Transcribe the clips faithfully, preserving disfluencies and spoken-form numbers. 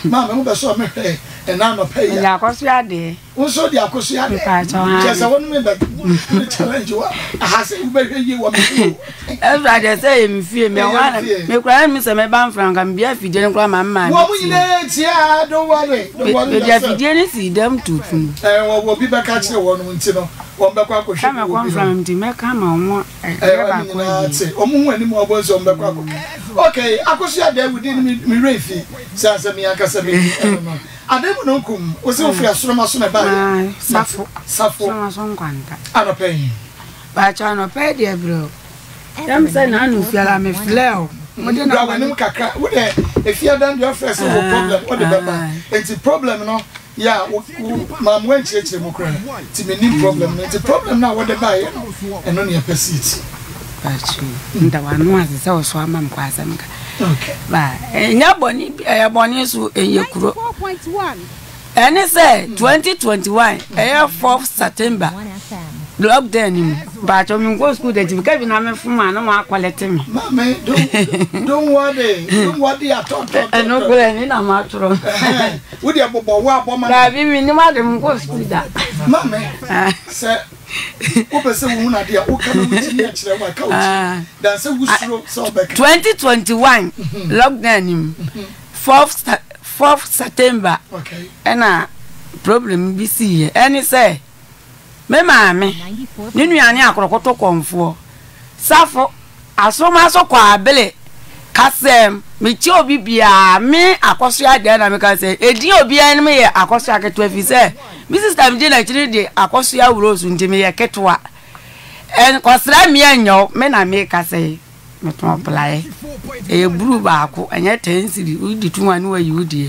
Mama, who be so me and I'm a pay. Ya kosia de. Unso di akosia de. Just I want me back. Challenge you. I has you be you want me. Every day say me fie me wan me kura me say me ban franka me bia fidie nkura mama. Wo mu nyina tia don't worry. Don't worry. Bia fidie ni si dem tutu. Eh wo bi be ka kire wo no nti no. Wo be kwa kohwe. Kama kwa from di me kama wo e ba kwa. Omu hu ani mu obozo mbe kwa kwa. Okay, akosia de we din me refi. Say say me aka say me. Ademu no kum, o se ofri asoro so na ba. Safo. Safo. So so nkwanta. Anope. Ba cha no pe de bro. Dem say na anu fiala me fleo. Mo de na wa nim kakra. Wo de e fia dan your first problem. What the baba? It's problem no. Yeah, mam wen chechire mo kra. Ti me nim problem. It's problem na what the buy. E no na perceive. Achi. Nda wa no ase se o so amam kwa asem ka. Okay. Ba, enya boni e boni so enye kuro. Ene say twenty twenty-one, e fourth September. Lockdown. Ba to mi go school de ka bi na me fuma na wa collect me. Mama, don't don't worry. Don't worry at all. E no go ni na ma tro. Wo de bobo wa bomo. Da bi mi ni ma de mi go school da. Mama, say o pese wo na de o ka no ti ya kire wa ka o. Dan say wo suro so be ka. twenty twenty-one lockdown. fourth September. Okay. Ena problem bi si ye. Eni say me maame ni nuane akrokoto konfo safo asoma so kwa abele kasem me ti obi bia me akoso ade na me ka say edi obi an me ye akoso aketo afi say mi sister me na chiri de akoso ya wuro so ntime ye ketwa en kosra me anyo me na me ka say me to apply e buru ba ko anya ten siri udi tunwa ni wa yudi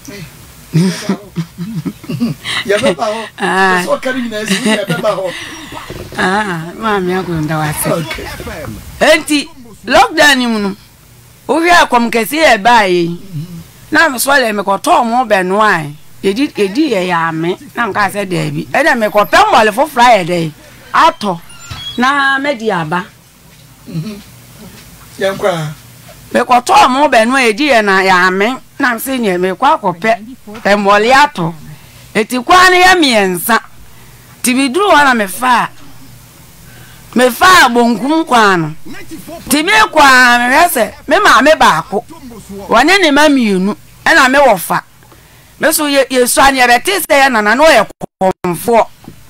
Ya baba ho. Ah. So kari na esi ya baba ho. Ah, mami akunda wase. Okay. Enti lockdown ni mu no. O hwe akom kese e baaye. Na me so le me ko to mo be no ai. Edi edi ye ya me. Na nka se da bi. E da me ko pem wale fo fry dey. Ato. Na me di aba. Mhm. Ya nkwa. Me ko to mo be no edi ye na ya me. Na se nye me kwa kope. E mole ato. Eti kwa ne ya miensa. Ti biduru wana me fa. Me fa bonkum kwa no. Ti me kwa me hese me ma me baako. Wanye ne ma mienu. E na me wofa. Me so ye yesu anya beti se ya nana no ye komfo.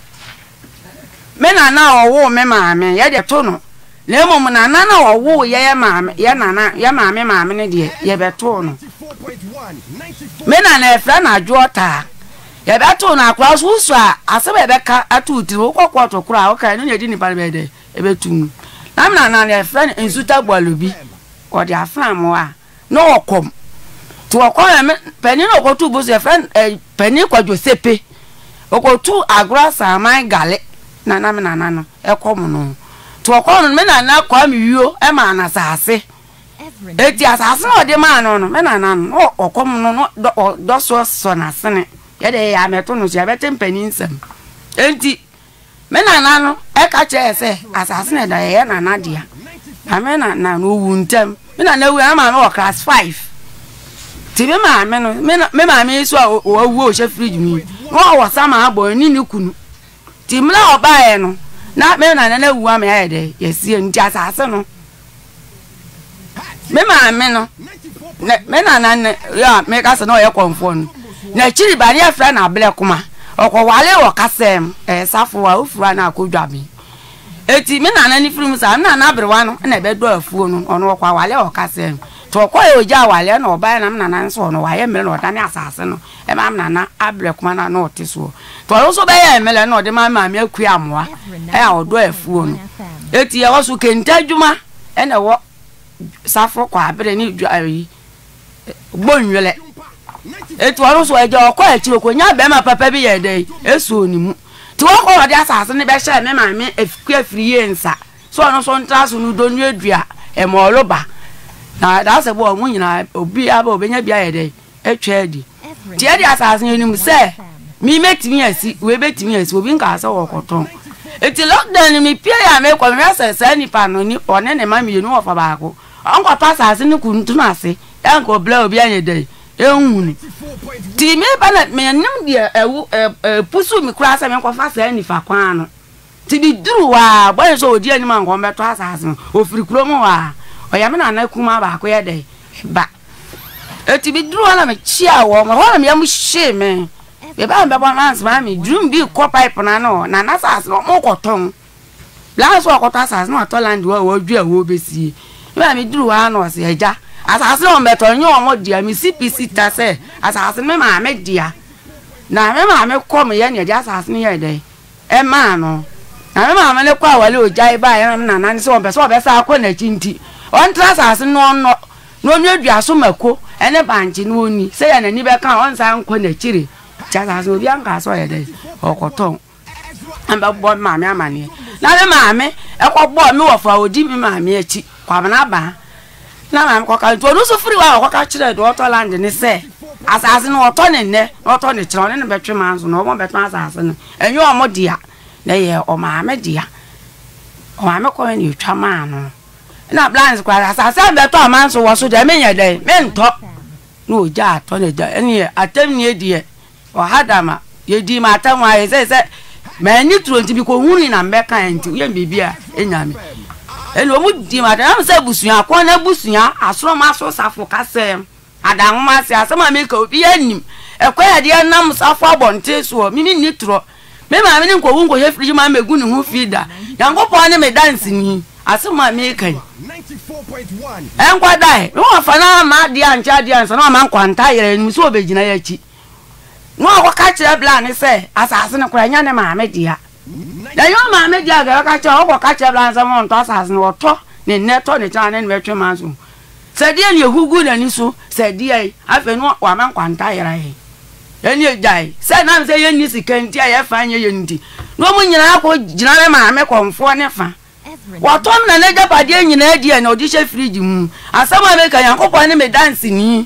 Me nana owo me ma me ye de to no. Na emom nana na owo ye ye ma me ye nana ye ma me ma me ne de ye beto no. Me nana e fra na adwota. Ya beto na akwa so so a asebe be ka atuti wo kokwoto kura o kai no nyedi ni parbe de e betu na na na na friend ensuta gbalobi o de afam a no okom to okom me pani no okotu bo se friend pani kwadwo sepe okotu agura saman gale na na me na na no e kom no to okom me na na kwa mi wio e ma na sase eti asase no de ma no no me na na no okom no no do so so na sene yede ya meto no sia bete mpani nsam enti me na na no e ka che se asase na da ye na na dia ame na na no wu ntem me na na wu ama me class five ti me ma me no me ma me so o wu o she fridge mi no wo sama abo ni ni kunu ti me na oba ye no na me na na wu ama ye de yesi enti asase no me ma me no me na na ya me ka se no ye konfo no na chiri ba ne afra na abele kuma okwo wale wo kasem eh safo wa ofura na akodwa bi eti me na na ni firim sa na na abrewa no na be do afuo no ono kwa wale wo kasem to kwa e oja wale na oba na na na nso no wa ye mere na odane asase no e ma na na abele kuma na na otiso to lo so be ye mere na ode ma ma me akui amoa e a odo afuo no eti ye wo so kenta dwuma e na wo safo kwa abere ni dwayi gbonwele etu aro so eje okwa echi okonya be ma papa bi ye dey esu onimu ti wo ko odi asase ne be hye me ma me efiku afiri ye nsa so ono so ntra so nu do nu edua e mo oloba na da se bo mu nyina obi aba obenya bia ye dey etwa adi ti adi asase ne nim se mi metimi asi we betimi asi obi nka asa wo koton eti lockdown mi pia ya me ko me asa sa ni pa no ni one ne ma mi nu ofa baako onko pa asase ne kuntu na ase enko bla obi anye dey ehun ti me ba na me nim de ewu pusu mi kura se me ko fa sa ni fa kwan no ti bi duru wa boy so odi ani man ko beto asase ofiri kuro mu wa oya me na na kuma ba ko ye de ba eti bi duru na me chia wo mo ho na me am hye me be ba be ba mans ma me drum bi ko pipe na no na na asase no mo ko ton la so ko ta asase no atoland wo wo dua wo besi me me duru wa no se eja asase no beto nyo mo dia mi C P C ta se asase me ma me dia na me ma me ko me ye ne dia asase ne ye de e ma no na me ma me ne kwa wale ojai ba ye na na ne so be so be sa akọ na chinti on tra asase no no no mi adua so mako ene banji no oni se ye na ni be kan on sa nkọ na chire cha asase obi anka so ye de okoton amba bo ma me amane na me ma me e ko bo me wo fa odi me ma me achi kwa na ba na ma ko ka to no so free wa ko ka chire do to land ni se asase no to ne ne to ne chiro ne betwe manzo no mo betwe asase no enyo o mo dia na ye o ma me dia o ma me ko ni twa ma no na plans kwa asase beto amanso wo so de me nya de me nto no ja to ne ja eni atem ni edie o hadama ye di ma atam wa ye se se ma ni tro nti bi ko huni na mbeka nti ye bibia enya me elo mu di ma da se busuya ko na busuya asoro ma so safo kase adan ma se asema me ka obi anim ekwa de nam safo abonte so mi ni nitro me ma me ni ko wunko he friji ma megu ni hu fida yankopon ne me dance ni asema me kan enkwa dai no afana ma di ancha di ansa no ma nkwanta yere ni so obegina ya chi no akwa ka kire bla ni se asase ne kura nya ne ma me dia da yo ma me dia ga ka kire okwa ka kire bla nsa mo nto asase ne woto ne neto ne cha ne betwe manso se dia ni ehugu na ni so se dia afa no wa ma nkwanta yere he eni ejai se na se ye ni sikanti aye fa anye ye ndi no mu nyina akọ gina me ma me konfo ne fa watom na ne japade nyina adi na odi hye fridge mu asama me ka yankopon ne me dance ni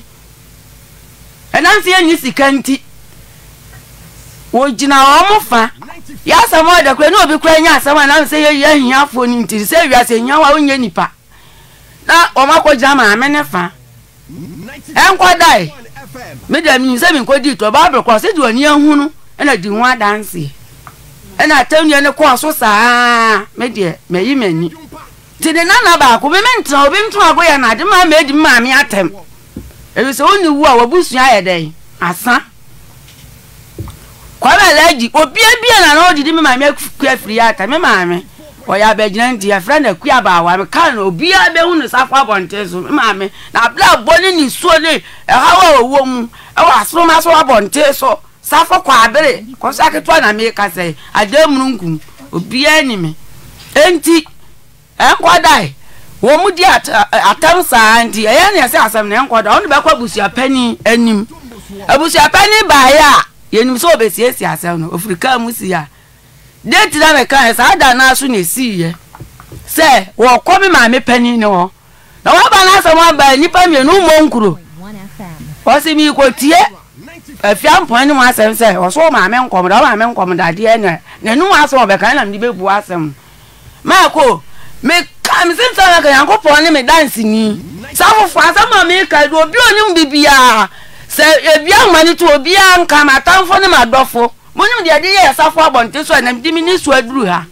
enanse ye ni sikanti wo gina o mu fa ya asama da kure no obi kure nya asama na se ye ye hia afo ni ntiri se wi ase nya wa onye nipa na o makọ gina ma me ne fa enkwa dai me da mi se mi ko di to ba be ko se di oni ahunu na di ho dance ena tawni ne ko so saa me de me yi mani ti de na na ba ko me mentra obi mto agoya na de ma me di ma me atem e bi se oni wu a wabusu aye den asa kwa ba laji obi abia na na odidi me ma me ku afiri ata me ma me o ya be gina ndi afra na ku aba wa me kan obi abe hu no safo abonte so me ma me na bla boni ni so le e hawa owo mu e wa so ma so abonte so safo kwa abere ko saketwa na me ka sei adamrunkum obi ani me enti enkodai wo mu di atam sa anti eya ne se asem ne enkoda onu be kwa busia pani anim abusia pani ba ya yenim so obesiesi asem no ofrika mu si ya date na me kan sa ada na so ne si ye se wo ko me ma me pani ne wo na wo ba na asem ba nipa me no mo nkuro o se mi ko tie afiam pon ni mo asem se o so ma me nkom da ma me nkom da de ne ne nu asem obeka na me be bu asem ma ko me ka me sin sa ka yankopon ni me dance ni safo fa asem me ka do obi oni bibia se ebia mani to obi anka matamfo ni madofo munyum de de ye safo abonte so na di mi ni so aduru ha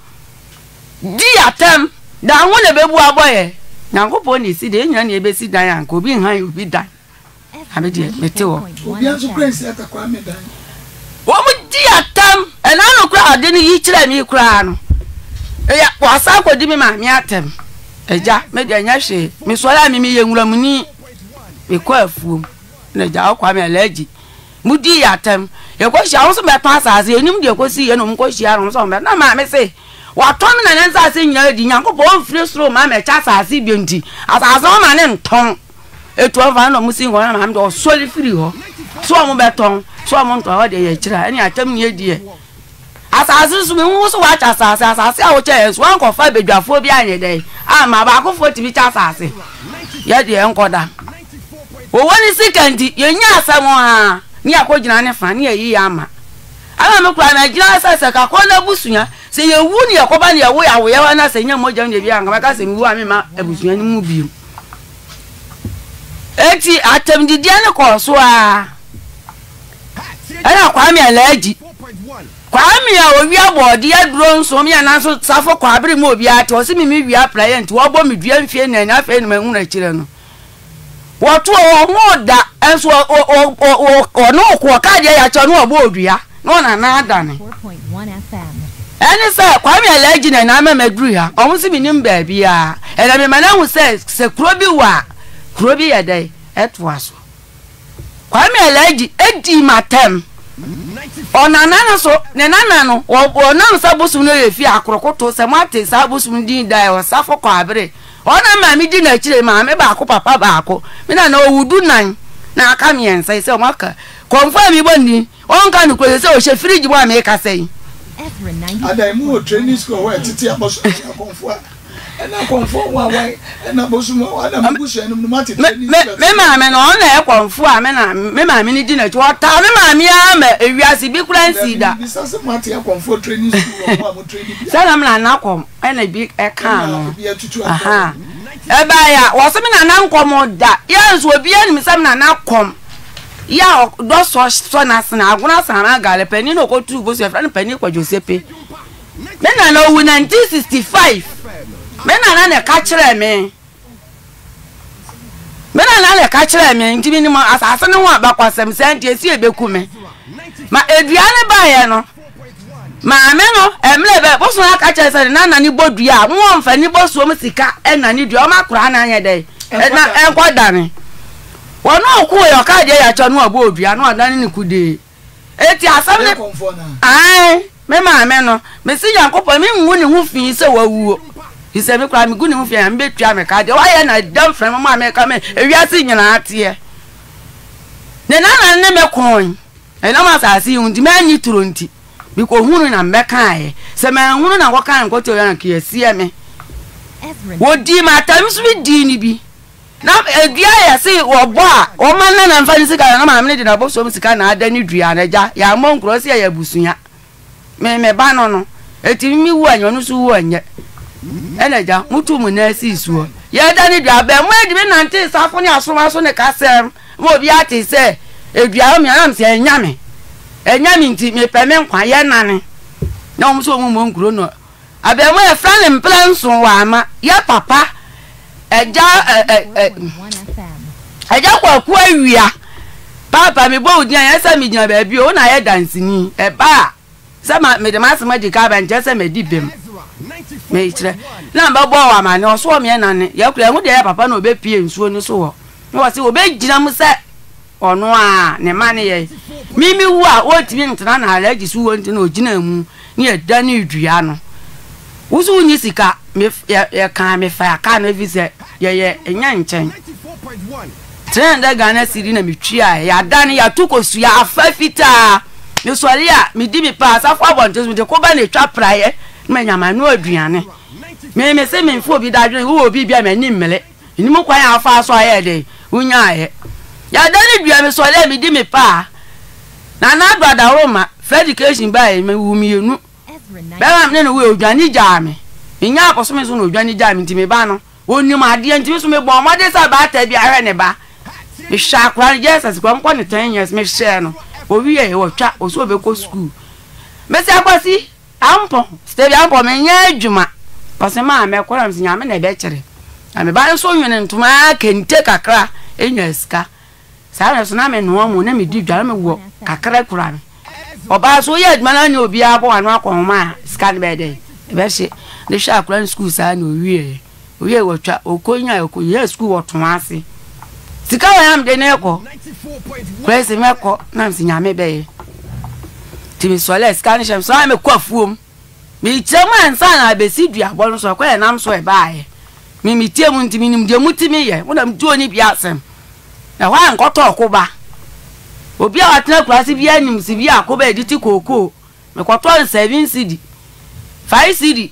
di atem da ho le bebu aboye yankopon ni si de nya na ebe si dan anka obi han obi dan abedi metewo obi anso prince ata kwa me dan wo mu di atam ena no kura ade ni yi kire mi kura no e ya wasa ko di mi ma mi atem eja me de nya hwe mi so ya mi mi ye nwura mu ni me ko afuom na ja kwa me alaji mu di atam e ko hia wo so be ton asase enim de ko si ye no mu ko hia no so be na ma me se wa ton na ne asase nya di nyankopon free slow ma me cha asase bi nti asase o ma ne nton etu ava no musi ngona ma mdo soli free ho so mo beton so mo nto ho de ye kira ani atam ni edie asase su me hu so wa cha asase asase a wo cha yesu an ko fa bedwafo bi anye de a ma ba ko fo ti bi cha asase ye de enkoda o woni sikanti ye nya asamo ha ni akogina ne fa ni yi ama ama me kura na gina asase ka ko na busunya se ye wu ni yakoba ni ye wo ya wo ya na se nya moja ni bi anga ka se mi wu ami ma abusunya ni mu bi eti atem didi ne ko so a ana Kwame Alhaji Kwame a owi abode aduro nso me na so safo kwa abere mu obi ate o se mi mi wi apply enti wo bo mi dua mfie na na afa ni mahu na kire no wo to wo ho da enso o o o no ko ka dia ya cha no obo odua no na na adane eni se Kwame Alhaji na na mamaduru ya o se mi nim ba bia e na me mana hu se se kuro bi wa kuro bi ya dai eto aso Kwame Alhaji edi matem onana na so ne nana no onam sabosu no yefi akrokoto se mate sabosu din dai o safo kwa abere ona ma mi di na kire ma me ba ko papa ba ko me na na owudu nan na aka mi ensa se o maka confirm mi bonni on ka no ko se o she fridge bo am e ka sei adai mu training school wa titi aboso akonfo na konfo wa wa na bosu mo ana mbusu enu no mate training me ma me no na e konfo a me na me ma me ni di na ti o ta me ma me a ma ewiase bi kuransi da bi sase mate e konfo training school wa mo training bi sana me na na kom e na bi e kan no bi atutu aha e ba ya wo se me na na nkom da ya nso obi ani me se me na na kom ya do so so na sna aguna sana gale pani no ko tu bo so fra pani kwa Josepe me na no wu nineteen sixty-five me na na ne ka kire me me na na ne ka kire me ntimi ni ma asase ne ho abakwasem senti esi ebeku me ma eduane ba ye no ma me no emle be bo so aka kire se na na ni bodua mo mfa ni bo so mo sika e na ni dua ma kura na anya dai na enkwada ne wono ku yo ka je ya cho no obo odua no adan ni kude eti asam ne ai me ma me no me si Yankopon me nwu ni hu fi se wawuo ise me kura me gu ni hu fi am betua me ka de wa ye na dam frem ma me ka me ewiase nyina ate ne na na ne me kon e na ma sa si hu di me anyi turo nti bi ko hunu na me kan se me hunu na ko kan ko te yo na ki asie me wo di ma tam su bi di ni bi na edua ya se wo bo a o man na na mfa ni sika na ma me de na bo so sika na ada ni dua na ja ya mo nkro se ya busunya me me ba no no eti mi wu anyo no su wu anye eleja mutu mu na si suo ya da ni dua be mo edi bi nante safo ni asoma so ne kasem mo bi ati se edua mi anam se enya me enya mi nti me pe me nkwa ye nane na o so mu mo nkro no abe mo e fra ne mplan so wa ama ya papa eja eja kwa ku awia papa me bo odi an yesa me gina ba bi o na ye dansini e ba sama me de masema di ka ba nje se me di bem me itire na ba bo wa ma ne o so me na ne ya kura hu de ya papa na obe pie nsuo ni so wo no se obe gina mu se ono a ne ma ne ye mimi wu a o timi ntana na Alhaji su wo ntina o gina mu ni e da ni dua no wusu nyi sika me ya kan me fa ka na vise ye ye enya nchen trend Ghana siri na metwia ya dan ya tukosu ya afafita me sori a me di me pa asafo abontes me de ko ba na twa praye me nyama no aduane me me se me mfo bi da dwen wo obi bia me ni mmele ni mo kwan afa aso aye de unya aye ya dan dua me sori me di me pa na na brother Roma education ba me wu mi enu be ma me no we odwane jame inya akoso me so no odwane jame nti me ba no oni ma de nti so me bo mo de sa ba ta bi ahwe ne ba me sha kwa Jesus kwa mko ne ten years me share no owi ye wo twa oso be ko school me se akwasi ampo stay ampo me nya adwuma pase ma me kwara me nya me na be kire ame ba so nwene ntuma kente kakra enya ska sa na so na me no mu na me di dware me wo kakra kura me oba so ye adwuma na nya obi abo anu akonma ska ne be de be she ne sha kwara school sa na owie owie wo twa okonya okoye school wo to ase sika wa am de ne ko kwese me ko na msi nyame be timi sole ska ne shem so am ko afuom mi chema nsa na besi dua bo so ko e nam so e baaye mi mi tie mu ntimi nim de mutimi ye wo na mdu oni bia asem na wa nkoto okoba obi a watena klase bia nim si bia akoba editi koko me koto seven cd five cd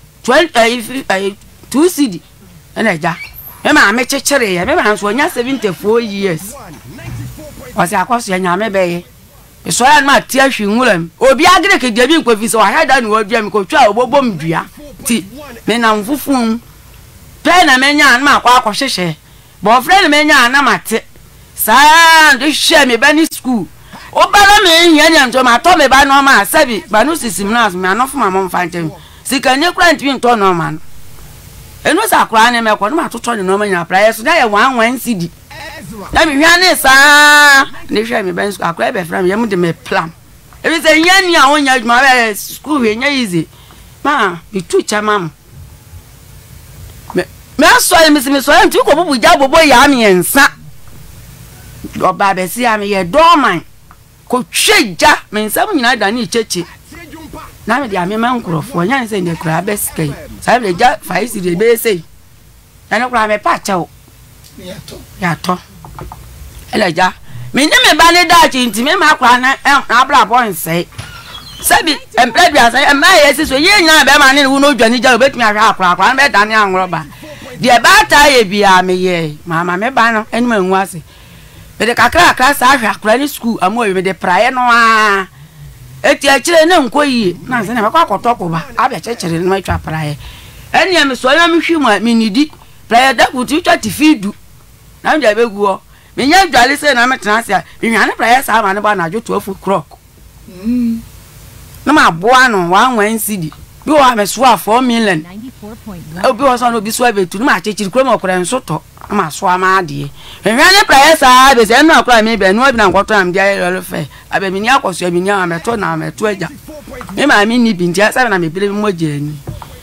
twenty two cd ena ja me ma me chechere ya me ma so nya seventy-four years o se akwaso ya nya me be ye so ya ma ti ahwi nwuram obi agre ke dia bi nkwafi so wa da ni wadua me ko twa obobom dua ti me na mfufun pe na me nya ma kwa akwohwehwe bo friend me nya na mate sa do hye me ba ni school o bala me hia nya nto ma to me ba no ma sabi ba no sisim na me anofo ma mo mfa ntem sika nye kura ntwi nto no ma no enu sa kura ne me ko no ma toto ne no ma nya pra yeso da ye one one cd na me hia ne sa ne hye me ba school akura be fra me yem de me plan e bi se hia ni a wonya adwuma ba school we nya easy ma bi tu chama me me so me se me so ntwi ko bubu ja bobo ya me ensa oba be si am ye dorman ko tweja me nsam nyina da ni cheche na me dia me man krofo nya se ne kura be skai sa be ja five si de be sei na ne kura me pa chao ya to ya to ele ja me ne me ba ne da chi nti me ma kura na abra boy sei sabi emple bia sei em ma ye si so ye nya be ma ne wo no dwani ja obetumi ahwa akura akura be da ne angroba de ba ta ye bia me ye mama me ba no enu anwu ase me de kakra kakra sa ahwa akura ni school amo me de praye no a eti akire ne nkoyi na se na makwa kotoko ba abia chechere no atwa praye eni me so ya me hwimu a me nidi praye da butu twa tifidu na me be guo me nya dwale se na me tena se me hwane praye sa ma ne ba na jo twelve o'clock mm na ma boa no one one cd bi wa me so a four million obi wa so no bi so abetu ma chechiri kro ma okra nsoto ma so ama ade me hwane praye sa be se no akra me be no bi na nkoto am dia yelo fe abe mi ni akoso mi ni am meto na meto aja me ma mi ni bi ntia sa na me bele mo jani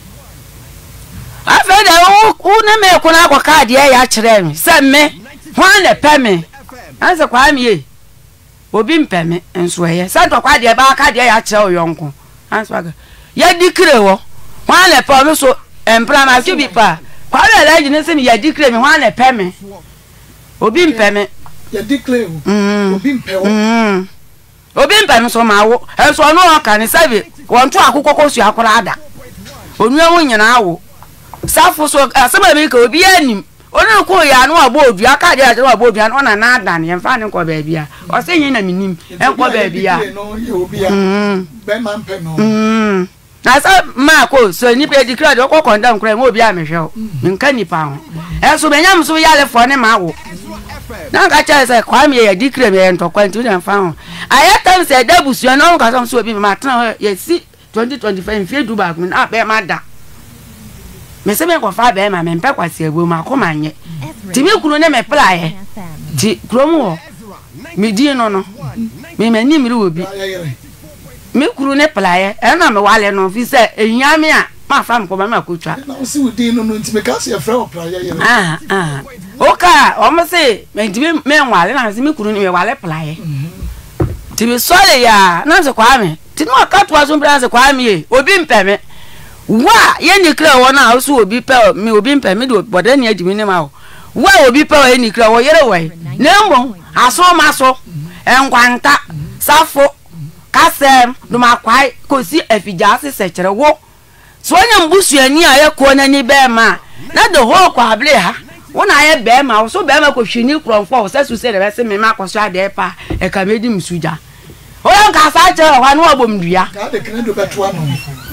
afa de u na me ko na akwa de ya kire mi se me hwan le pe me anse kwa mi e obi mpe me enso ye se to kwa de ba ka de ya kire oyonko anso aga ya dikire wo hwan le pe me so empla ma ki bi pa kwa le la jine se mi ya dikire mi hwan le pe me obi mpe me ya dikire obi mpe wo obi mpe no so ma wo enso no ka ni sabe won to akoko ko su akora ada onu ewu nyina awo safo so asema mi ka obi anim onu ko ya no abo odu aka de ase abo odu no na na ada ne mfa ne ko ba bia o se yin na minim en ko ba bia mm be man pe no mm na sa ma ko so ni pe di credit ko condemn kra mo obi a me hwe nka nipa ho enso be nyam so ya le fo ne ma wo na ka cha se kwa me ya dikre me ento kwanti na fa ho ayatam se da busu na ka so so obi ma tena ye si twenty twenty-five fie du ba na be ma da me se me ko fa be ma me mpe kwase agbo ma ko manye ti me kunu ne me playe ti krom wo me di no no me mani mi ru obi me kunu ne playe e na me wale no fi se enyame a ma fa m ko ba ma ko twa na o si wo di no no nti me ka se fra o playe yere ah ah oka o mo se me di me nwale na se me kunu ne me wale playe ti me sole ya na se kwa me ti no aka to aso mbra se kwa me e obi mpe me wa ye ni kra wo na so obi pe me obi mpe me do boda ne adimi ne ma wo wa obi pe ye ni kra wo yere we na mbo aso ma so enkwanta safo kasem do makwai kosi afija se sekere wo so nya mbusuani a ye ko na ni be ma na do ho kwa able ha wona ye be ma so be ma ko hwini kronfo wo sasu se de be se me ma ko so ade pa e ka medi msuja o yan ka sa che wa no obomdua ka de kene do beto ano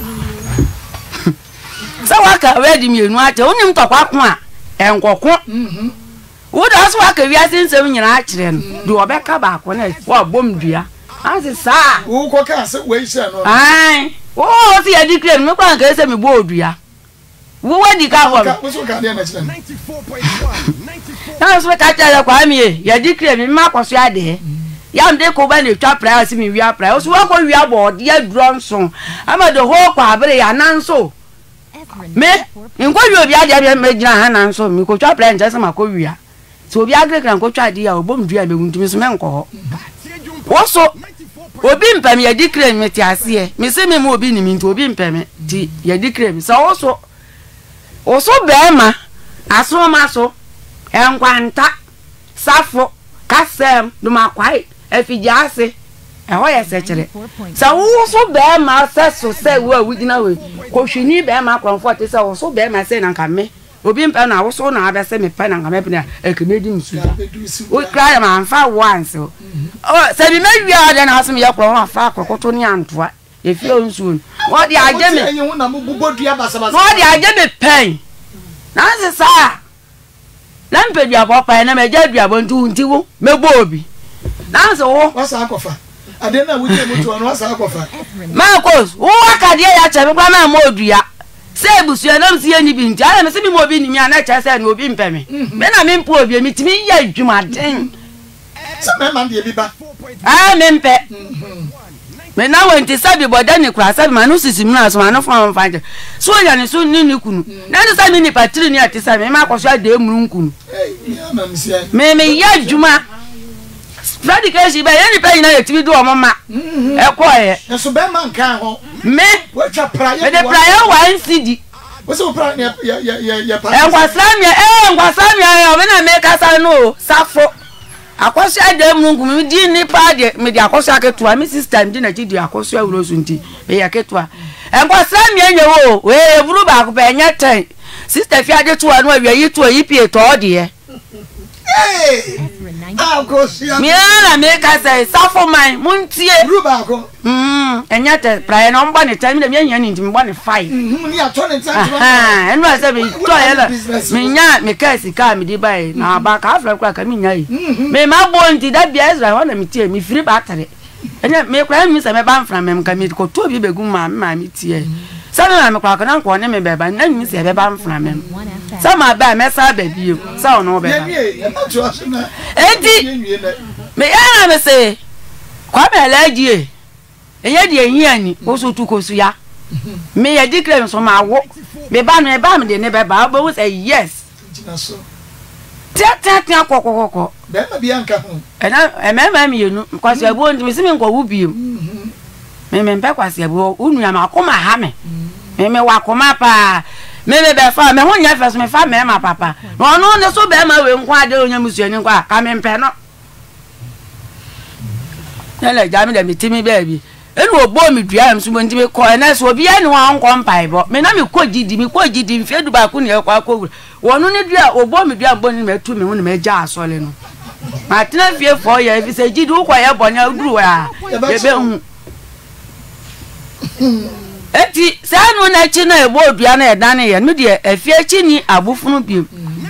sa waka wedi mienu ache onim tokwa ko a enkoko mhm wo da so waka wi asensem nyina akire no do obeka ba ko na wa bomdua anse sa wo ko ka se we hye no ai wo si ya dikre me kwa ka se me bo odua wo wadi ka ho wo so ka de na kire ninety-four point one na so ka cha kwa mi ya dikre me ma kwaso ade ya mde ko ba ne twa prayer si mi wi prayer so wo ko wi abo de adron so ama de ho kwa abere ya nanso me nko wi obi ade me gina ha nanso mi ko twa prayer nje sama ko wi a so obi agre kran ko twa ade ya obomdua me wuntumi so me nko ho wo so obi mpem ya dikre mi ti ase mi se me mo obi ni mi nti obi mpem ti ya dikre mi so wo so wo so be ma aso ma so enkwanta safo kasem do makwai afija ase e ho ye sekere sa wo so be ma se so se wo awudina we ko hwini be ma kronfo te se wo so be ma se na nka me obi mpem na wo so na abe se me pa na nka me pena e kemedi msu o kra ma amfa once o se bi mewi ade na asem ye kro afa akokoto ni antoa e fi onsu wo di age me enye wo na mo bubodua basabasa wo di age me pen na se sa na mpedua papa na meja dua bontu ntiwo mebo obi na so wo wasa akofa ade na wuche moto no wasa akofa Marcos wo akade ya chebe kwa na modua se busu na msi ani bi nti ala me se bi mo obi ni mi ana cha se na obi mpeme me na me mpo obi mi timi ya adwuma den se me man de bi ba ah me mpe me na wenti sabi boda ni kura sabi manu sisim na so manu fon fanje so ya ni so ni ni kunu na ni sabi ni patri ni atisa me ma kwaso ade emuru nkunu eh ya ma msi me me ya adwuma Freddy Keshi be yeni pe ina yetibi do omoma e ko ye e so be man kan ho me wa twa praye me de praye one cd wo so pra ya ya ya ya pa e ngwasamia e ngwasamia e me na me kasa no safo akoso ade mungu mi di ni pa de me di akoso aketua mi sister ndi na di akoso awuro so nti me ya ketua e ngwasamia nye wo we eburu ba ko be nya ten sister fi ade to anu awia yi to yi pie to de ye eh ah ko sia mi na me kasa safo man muntie ru ba ko mm enya te praye no mba ne time de me nya ni nti mba ne five mhm ni ato ne time ah enu ase be to ye la me nya me kasi ka me di bai na ba ka afra kwa ka me nya yi me ma bo nti da bia Israel ho na me tie me firi ba tare enya me kwa mi se me ba mfra me ka me ko to bi begum ma ma me tie sana na me kwa ka na ko ne me be ba na mi se be ba mfra me sama ba me sa ba bi sa ono be ba enti me ya na me se kwa me alaji enye de ehiani wo so tu ko su ya me ya declare so ma wo me ba no e ba me de ne be ba bo wo say yes tia tia kokokoko be ma bi anka ho ena e me ma mi yenu kwase abo ndi me se me nkwa wo bi me me mpe kwase abo unu ya ma akoma ha me me me wa akoma pa me me be fa me ho nya fa so me fa me ma papa no no ne so be ma we nkwa de onya musuani nkwa ka me mpe no ele jami de mitimi baby enu ogbo mi dua am so nti me ko na so obi enu wa nko mpai bo me na me ko gidi me ko gidi mfe du ba ku ne kwa ko wonu ne dua ogbo mi dua mbo ni me tu me hu ne me ja asole no ma tena fie fo ya efi se gidi wo kwa ye bonya duru wa ye be hu eti se anu na chi na egbo dua na eda na ye no de afie chi ni abufunu bi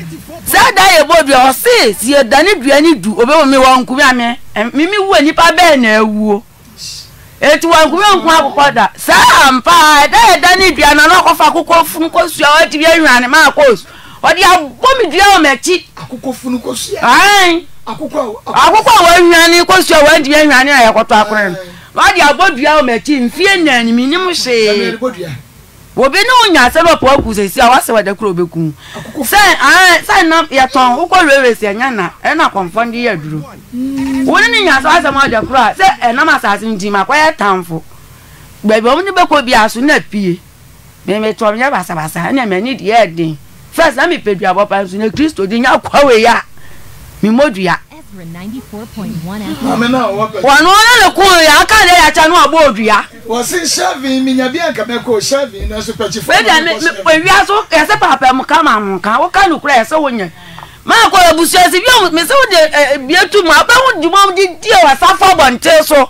se da ye bo dua o se si eda ni dua ni du obe wo me wa nku mi ame mimi wu enipa be na awuo eti wa nku nku akoko da sa mpa da da ni dua na no kofa akoko funu ko sua o ti bi anwane ma ko o di abomi dua o mechi akoko funu ko sua ai akoko akoko wa anwane ko sua wa di bi anwane na yakoto akore o di abodua o mechi mfie na ni minim hwe wo be no nya se lo po ku se si a wa se wa da kuro beku se ai sai na ya ton wo ko rewe se nya na e na confond ya duro woni ni nya so asa ma da kuro se e na ma sa sin di ma kwa ya tanfo gbe be wo ni be ko bi asu na pie me me to nya basa basa na me ni di e din first na me pedua bo pa su na Kristo di nya kwa we ya mi modua ninety-four point one F M. Amena wo wonu na le ku ya ka le ya cha no abodua wo sin Chevy mi nya bia nka me ko Chevy na so pechi fo we da me we wi aso e se papa mu ka ma mu ka wo ka nukura e se wonya ma ko abusu ase bi me se wo de bietu mu aba wo djuma di die wa safo bonte so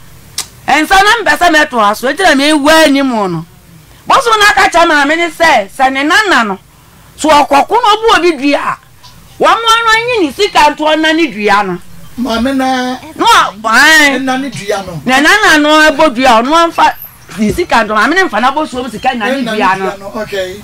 ensa na mbesa meto aso e tira me wa ni mu no bo so na ka cha ma me ni se se ne nana no so okoku no bu obi dua wa mo ran yin ni sika nto na ni dua no ma me na no ai na ni dua no na nana no abodua no amfa ni sika nto ma me ne mfa na bo so sika na ni dua no okay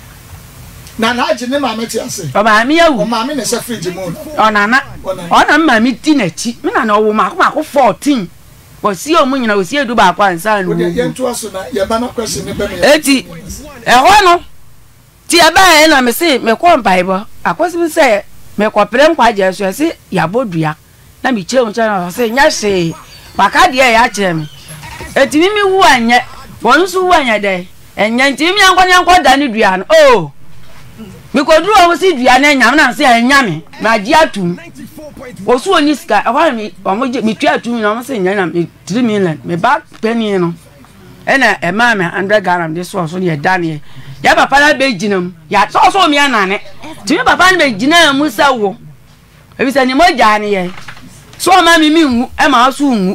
na na aje ne ma me ti ase o ma mi yawu o ma me ne se fridge mu o nana o na ma mi ti na chi me na na o ma ko ma ko fourteen o si o mu nyina o si edu ba kwa nsa no o de ye nto aso na ye ba na question ne be me eti e ho no ti e ba e na me se me ko mpai bo akosi mi se me ko prem kwa je so se ya bodua na mi che uncha na se nya se baka de ya che me eti mi mi wu anye wonu su wu anye de enya nti mi anko nyanko da ni dua no oh mi ko duru o si dua na nyam na se enya me na ji atum osu oni ska ahwa mi o mo mi twa atum na mo se nya na me three million me ba penny no ena e ma me one hundred gram de so so ye dane ya papa na be ginam ya so so mi anane ti mi papa na be ginam mu sa wo e bi se ni mo ja ne ye so ma mi mi nwu e ma so nwu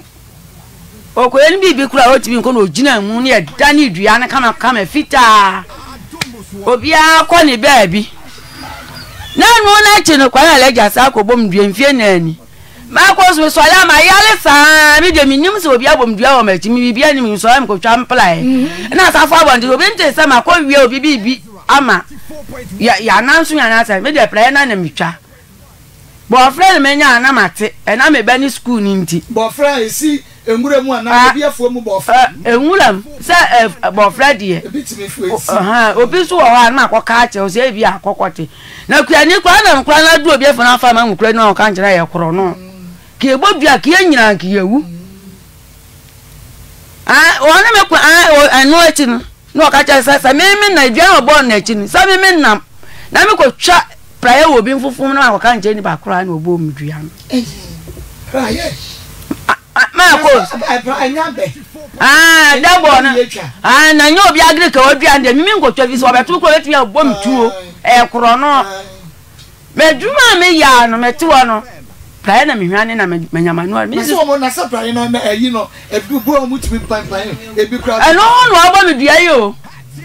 o ko en bi bi kura o ti bi nko no ginam mu ne ye dane dua na kama kama fita obi a ko ni baabi na no na chi no kwa na leja sa akobom dua mfie na ani ma ko so so ya ma yale sa mi de minim so obi abom dua o ma chi mi bibia ni mi so am ko twa mplai na sa fa bon de obi nte sa ma ko wie obi bibi ama ya ya nanso ya na sa me de play na na mi twa bo friend me nya na mate e na me ba ni school ni nti bo friend si enwura mu ana obi afo mu bo friend enwura se bo friend ye ebitimi fu esi aha obi so wo ha na akoka ache o se bi akokote na kura ni kwa na kura na du obi afo na fa ma nkura na o ka njira ye koro no ke ebodua ke nyina ke yewu ah wona me kwa anu echi no no ka cha sa me me na dua obo na echi ni sa me me nam na me ko twa praye wo bi mfufum na akoka nje ni ba kura na obo mdua no eh praye ma ko ah dabo na ah na nyo obi agri ka odua nde mi nko twa bi so obetu ko betu ya bom tuo e kro no me duma me ya no me tiwo no praye na me hwane na me nyamanu mi so mo na sa praye no me ayi no e bi bo mu timi pan pan e bi kra e no no abo me dua yo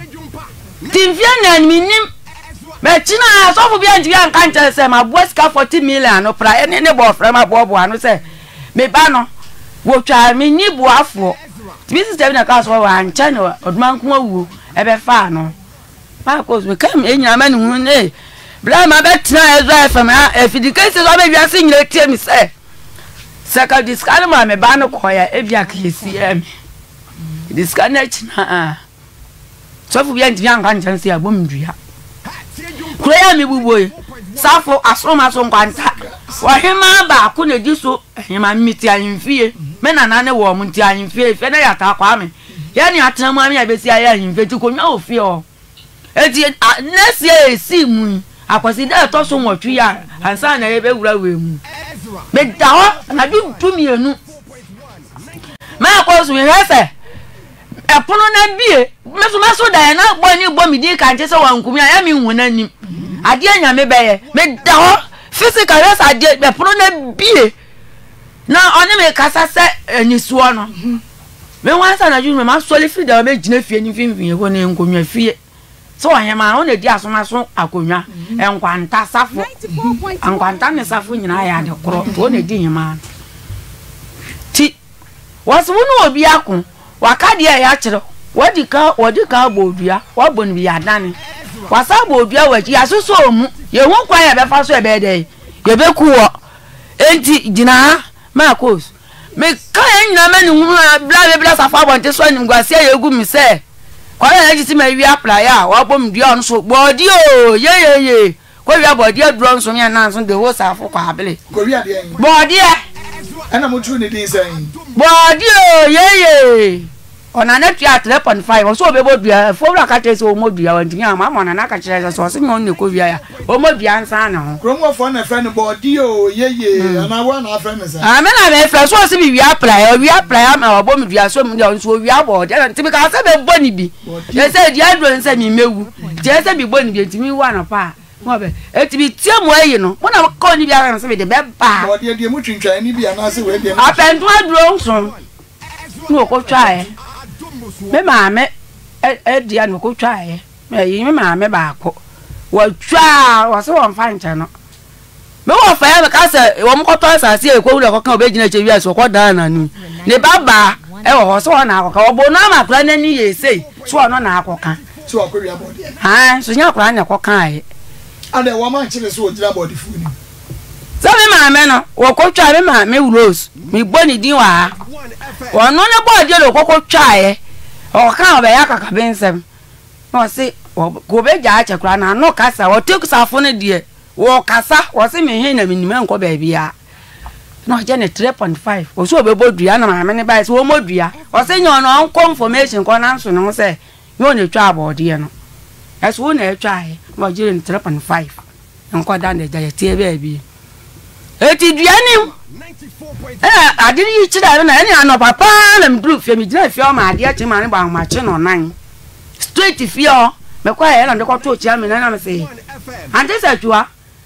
timfia na mi nim me china so fu bi anti an kan chere se ma bo sika forty million no praye ne ne bo fra ma bo bo anu se me ba no wo twa me ni bo afo bi sister na ka so wa ancha no odman ko awu e be fa no ma ko so kam e nyama ne hu ne bla ma betra ezo fm a fidikase so be wiase nyire tie mi se saka discard ma me ba no koya e bia kesi em discard na china a so fu bia ntia nka nchan se abom dua kroya mi buboy safo asoma so nkwanta wa hema ba ko na di so hema miti anfie me na na ne wo mu nti anfie fe na yata kwa me ya ni atena mu ami abesi aya anfie ti ko nya ofie o eti next year esi mu akwasi da to so nwotwe ya ansa na ye be wura we mu be dawo na bi tumienu ma ko so me hese e pono na bie meso meso da na gbo ni gbo mi di kan che se wa nkumi ya mi hu na nim ade anya me be ye me dawo physical yes ade e pono na bie na oni me kasa se enisuo no me wansa na ju me ma solify da me gina fie ni finfin ko na nkonwa fie so ahema on edi asoma so akonwa enkwanta safo enkwanta ne safo nyina ya de kro on edi hema ti wasunu obi akon wakade ya kire wadi ka wadi ka bodua wabon bi adane wasa bodua waji asoso mu ye hu kwa ya be fa so e be de ye be kuwo enti gina ma kos me ka nyina mani hu bla bla safa bonte so ni ngwase ya egu mi se kwa ya ji ti ma wi apply ya wabom dua on so body o ye ye ye ko wi body aduro so me na so de ho safo kwa abele ko wi ade en body e ana mo tru ne din sen body o ye ye ona na tia three point five o so be bodua fo bra ka tese o modua wanti nya ma ma na na ka kire so se me on ne ko wi ya o modua nsa na ho kromo fo na friend body o ye ye ana wa na friend sa ah me na me friend so se bi wi apply o wi apply ma obo modua so me so wi abodi na ti bi ka se be boni bi ye se dia do nsa mi mewu je se bi boni bi ti mi wa na pa mo be e ti bi tie mo ayi no mo na ko ni bi ara se be de be ba body de mu twintwan ni bi ana se we bi apentu aduro nso no ko twa e me maame e dia no ko twa e me yi me maame ba ko wa twa wa se won fa ncha no me wo fa ya me ka se wo mo ko to sa se e ko wura ko kan obegina che wi aso ko da na ni ne baba e wo so na akọ ka obo na ma kra na ni ye sei so no na akọ kan so akọ wi abodi ha so nya kra na akọ kan ai ade wo man chile so ojira body fu ni so me maame no wo ko twa me maame rose mi boni din wa wo no ne body lo ko ko twa e o kan be ya kaka bensem no se go be ja ache kra na no kasa o teku safo ne de wo kasa wo se me hin na minima nko ba bia no je ne three point five o so be bodua na maame ne ba se wo modua o se nyo no confirmation ko na nso no se yo ne twa abode no eso wo na twa e wo je ne three point five nko da ne ja ye tie ba bi eti dua ni eh adiri yi chira na eni ano papa na mdru fie mi gina fie o ma ade ache ma ne ba ma che no nan straight fie o me kwa ye na ndekọ to chi ami na na me se ante sa jua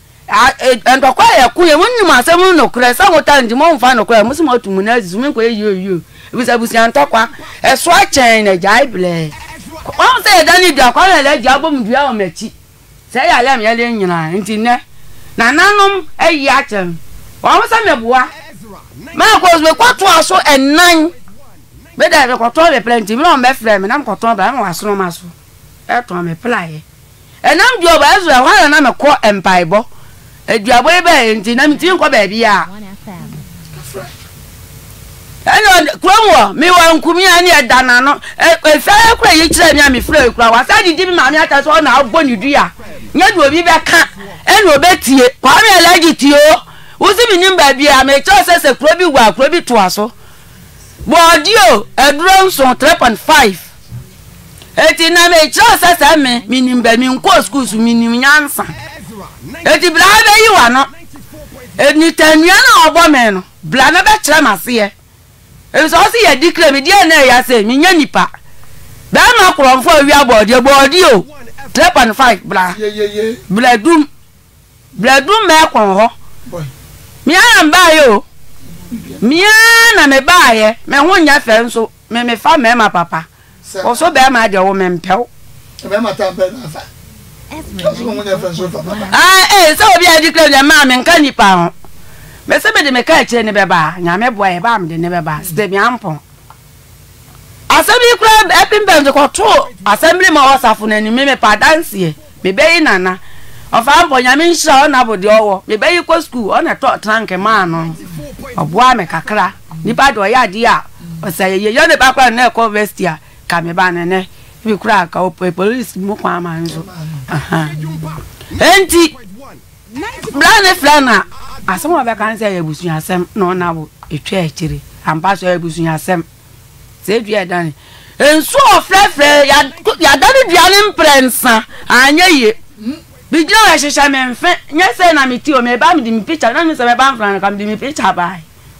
a ndo kwa ye ku ye wonni ma se mu no kure sa wota ndi mo mfa no kure musu mo tumu na azu mi ko ye yo ebisa busi antokwa e so a chen na jai ble o se dani dia kwa le le dia bom dua o mechi se ya le me le nyina nti ne na nanom ayi akyem wo sa meboa ma ko me kwato aso enan be da be kwato be plenty me no me frɛ me na me kwato ba ma waso ma so e to me playe enam dio ba ezu e hwa na me ko empaibo aduabo e ba enti na me tin ko ba bia eno kromo mi wa nkumi ani edana no e fa kura yi kire mi ami frɛ kura wa sa didi mi ma mi ata so na agbo ni dua nya du obi be ka eno obetie kwa mi alaji tie o usi mi nimba bia me cho se se kuro bi wa kuro bi to aso bodio eduro nso three point five eti na me cho se se me mi nimba mi nko school su mi nim nyansa eti bla be yi wa no eni tanua na obo me no bla na be kire mase ye e so si ye declare me die na ya se mi nya nipa ba ma kronfo wi abodi bodio three point five bla ye ye ye bla dum bla dum me kon ho boy mi an ba yo mi na me ba ye me ho nya fe nso me me fa me ma papa o so be ma de wo me mpew be ma ta be na fa so mo nya fe so fa papa ah eh so obi a declare de ma me nka nipa ho me se be de me ka kire ne be ba nya me boa ye ba me de ne be ba ste mi ampon asabi kura epimbe ko to assembly ma wasafo na ni me me pa dance ye me be yi nana ofa ampo nya me nhira ona bodi owo me be yi ko school ona to tank ma no oboa me kakra ni ba do ya di a osaye ye yo ne ba kwa na ko vestia ka me ba nene bi kura ka o police mu kwa ma nzo aha enti blane flana asomo be kan say ebusu asem no na bo etwa ekire ampa so ebusu asem se dua dan enso ofrefre ya ya dan duane mprensa anya ye bijira ya hehia me mfe nya se na meti o me ba me di mi picture na me se me ba mfran ka me di mi picture ba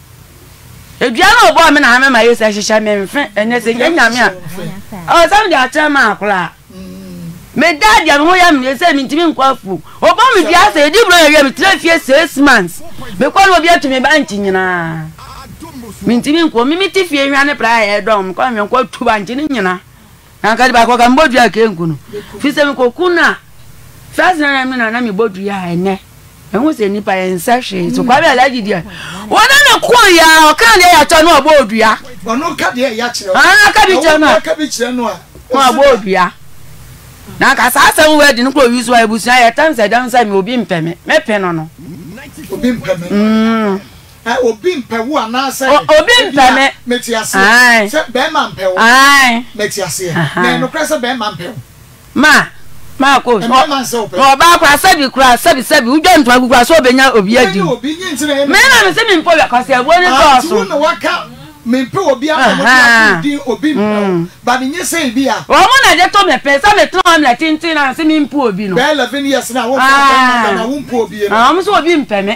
edua na obo me na me ma ye se hehia me mfe ene se nya nya me a o sam dia chama akura me dad ya me ho ya me se me ntimi nkwafu obo me dia se edi bro ya me three fie six months me kwa no bia to me ba nchi nyina mintimi nko mimi tifie hwane pra ya dom ko me nko tuba nchi ni nyina na ka di ba ko ka mbodu ya ke nkunu fi se me kokuna first na me na na me bodu ya ene ehun se nipa en sahwe so kwa be alaji dia wona me ko ya o kan de ya cho no bodu ya ono ka de ya kire ah ka bi kire no ka bi kire no a o bodu ya na ka sa sa we di nko use wa ebusia ya tan se dan sa me obi mpeme me pe no no obi mpeme mm eh obi mpewo ana say obi mpeme meti ase se be ma mpewo ai meti ase na no krese be ma mpewo ma ma ko o ba kwa sabi kura sabi sabi ujo ntwa gugura so obenya obi adi obi nyi ntine me na me se me mpo ya kwase abo ni to so no waka me mpe obi a di obi mpewo ba ni nyi say bi a o mo na je to me pe sa me tron na tintin na se me mpo obi no be eleven years na wo fa na wo mpo obi no ah mo so obi mpeme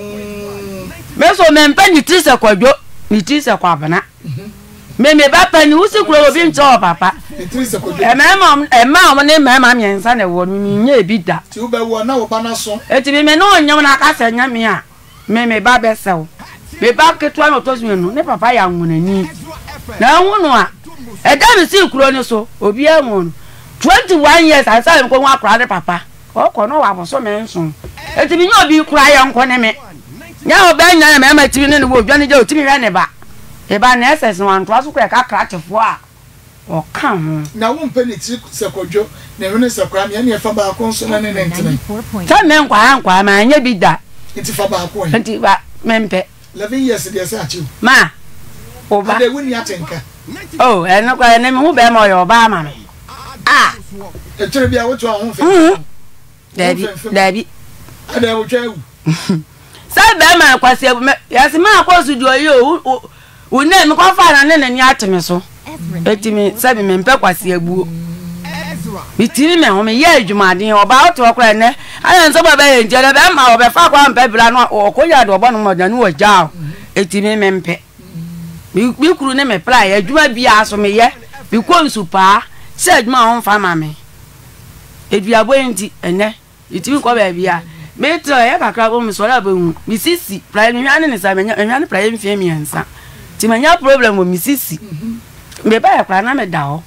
me so me mpe ni tri se kwadwo ni tri se kwa bana me me ba pa ni usi kuro obi nche o papa ni tri se kwadwo e me ma e ma o ne ma ma miensa na wo mi nya ebi da ti u be wo na wo ba na so e ti me no nyam na aka se nya me a me me ba be sew me ba ketwa no to su nu ne papa ya nwunani na nwunu a e da mi si kuro ni so obi e nwunu twenty-one years asa me ko nwa akra de papa o ko no wa bo so me nso e ti me nya obi kura ya nko ne me nya oba nya me ma ti ne wo dwane je o ti me hwe ne ba e ba na ss one to aso kra ka kratefo a o kan ho na wo mpe ni tri se kwadwo na hwe ne se kra me ne fa ba ko nso na ne ne ntene ta me nkwa nkwa ma nya bi da nti fa ba ko nti ba me mpe eleven years de se achi ma o ba de wuni atenka oh e no kwa ne me hu be ma yo ba ma me ah e tere bia wo to ho fe dabi dabi ada wo twa wu sabe ma kwase yasi ma akosu di oyi o o ne mi kwa fa na ne ne ni atime so etimi sabe me mpe kwase abuo bitiri me ho me ye adwumaden oba oto okra ne aya nso baba ye njele be ma obe fa kwa mpe bra no okoya de obo no modan wo jao etimi me mpe bi kuru ne me pla ye adwuma bia so me ye bi ko nsupa se adwuma ho fa ma me eduabo enti ene etimi ko ba bia me tro ya kakra bo mi so la bo mi sisi pra ni hwane ne sa me nya ne pra ye mfie mi ansa ti manya problem wo mi sisi me ba ya kra na me da ho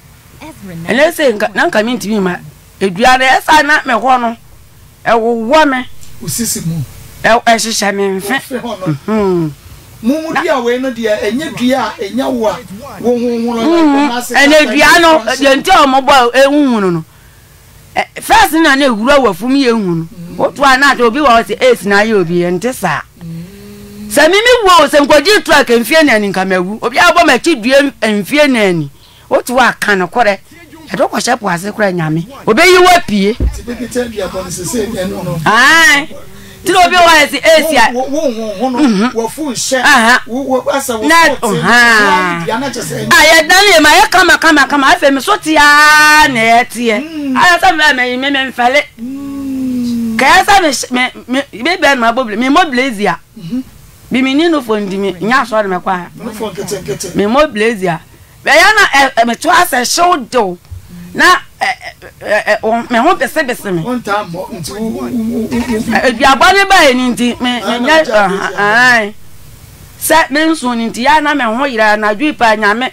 ene se na nka mi ntimi ma eduare esa na me ho no e wo me usisi mu e e hyehyɛ me mfe mhm mumu dia we no dia enye dua enya wo a wo honhoro na se ene dua no de nti o mo bo ehunu no first na na ewura wafum ye ehunu otu ana de obi wa se ace na ye obi ente sa se mimi wo se nkoji truck mfie na ni nkamawu obi abo ma chi dua mfie na ni otu wa kan kore e do ko shepu ase kora nyame obi yi wa pie ti bi te bia bon se se enu no ai ti obi wa se ace ya wo wo hono wo fu hye wo asa wo so ha aye dan le ma ye kama kama kama afa mi so ti ya na ye ti e aya sa me me me me mfale ka sa me me be be ma boble me mo blazia bi mi ni no fondi mi nya so de me kwa no fon kete kete me mo blazia be ya na me to asa show do na me ho pese pese me on ta mo nti bi abane ba ni nti me nya ai sa me nso ni nti ya na me ho yira na dwi pa nyame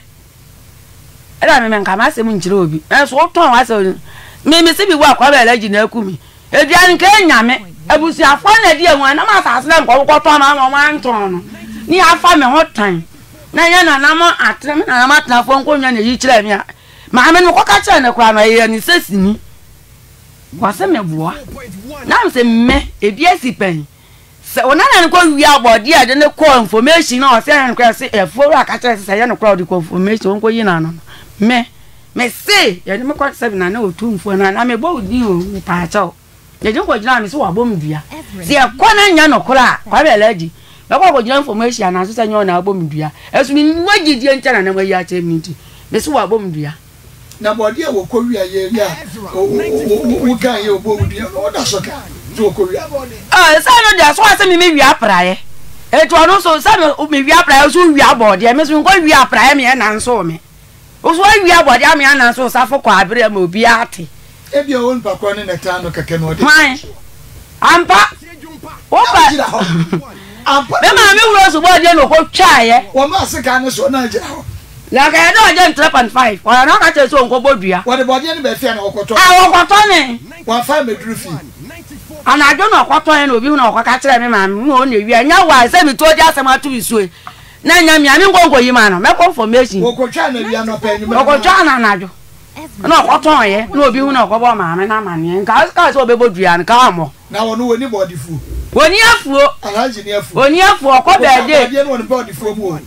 era me me nka ma se mu nkire obi e so ton wa se me me se bi wa kwa ba alaji na akumi e bia nka nyame abusi afọ na di enwa na ma sa se na nko ko ton na ma nton no ni afa me ho tan na ya na na mo atre me na ma tna fo nko nya na yi kire me a ma me no ko ka kire na kwa no ye ni sesini kwa se me boa na me se me e bia si pen se ona na nko wi abodi ade ne call information na o se nko se e fo ra ka kire se ye no crowd information nko yi na no me me se ye me kwa seven na na otumfo na na me bo di o pa cha o ye je ko jina me se wa bom dua se e ko na nya no kora kwa be alaji be ko ko jina information na so se nya na bom dua esu mi wagidi enta na na wa ya cha mi nti me se wa bom dua na body e wo ko wi aye ri a wo kan ye obo dua no da so ka to ko wi ah se no dia so ase mi me wi apraye e to no so se me wi apraye so wi abode me so ko wi apraye me na nso me o so wi abode am ya na nso safo kwa abere ma obi ate e bia won pa ko ne neta no keke no de fine ampa opa ampa me ma me wuro so bode no ko twaye wo ma se ka ne so na ja la ka do je three point five o na ka che so nko bodua wo de bode ne be fia na okoto ah okoto ne wa fa medru fi ana do no okoto ne obi na okaka kire me ma me o na wi anya wa se mi to di asema to isuwe na nya mi ami ngongo yi ma no me confirmation wo ko twa na wi na pa enyu o ko twa na na jo na okoto ye na obi hu na okobo ma me na mane nka ka so be bodua nka amo na wo no woni body fu woni afuo alaji ni afu woni afuo ko be de body no woni body fu mu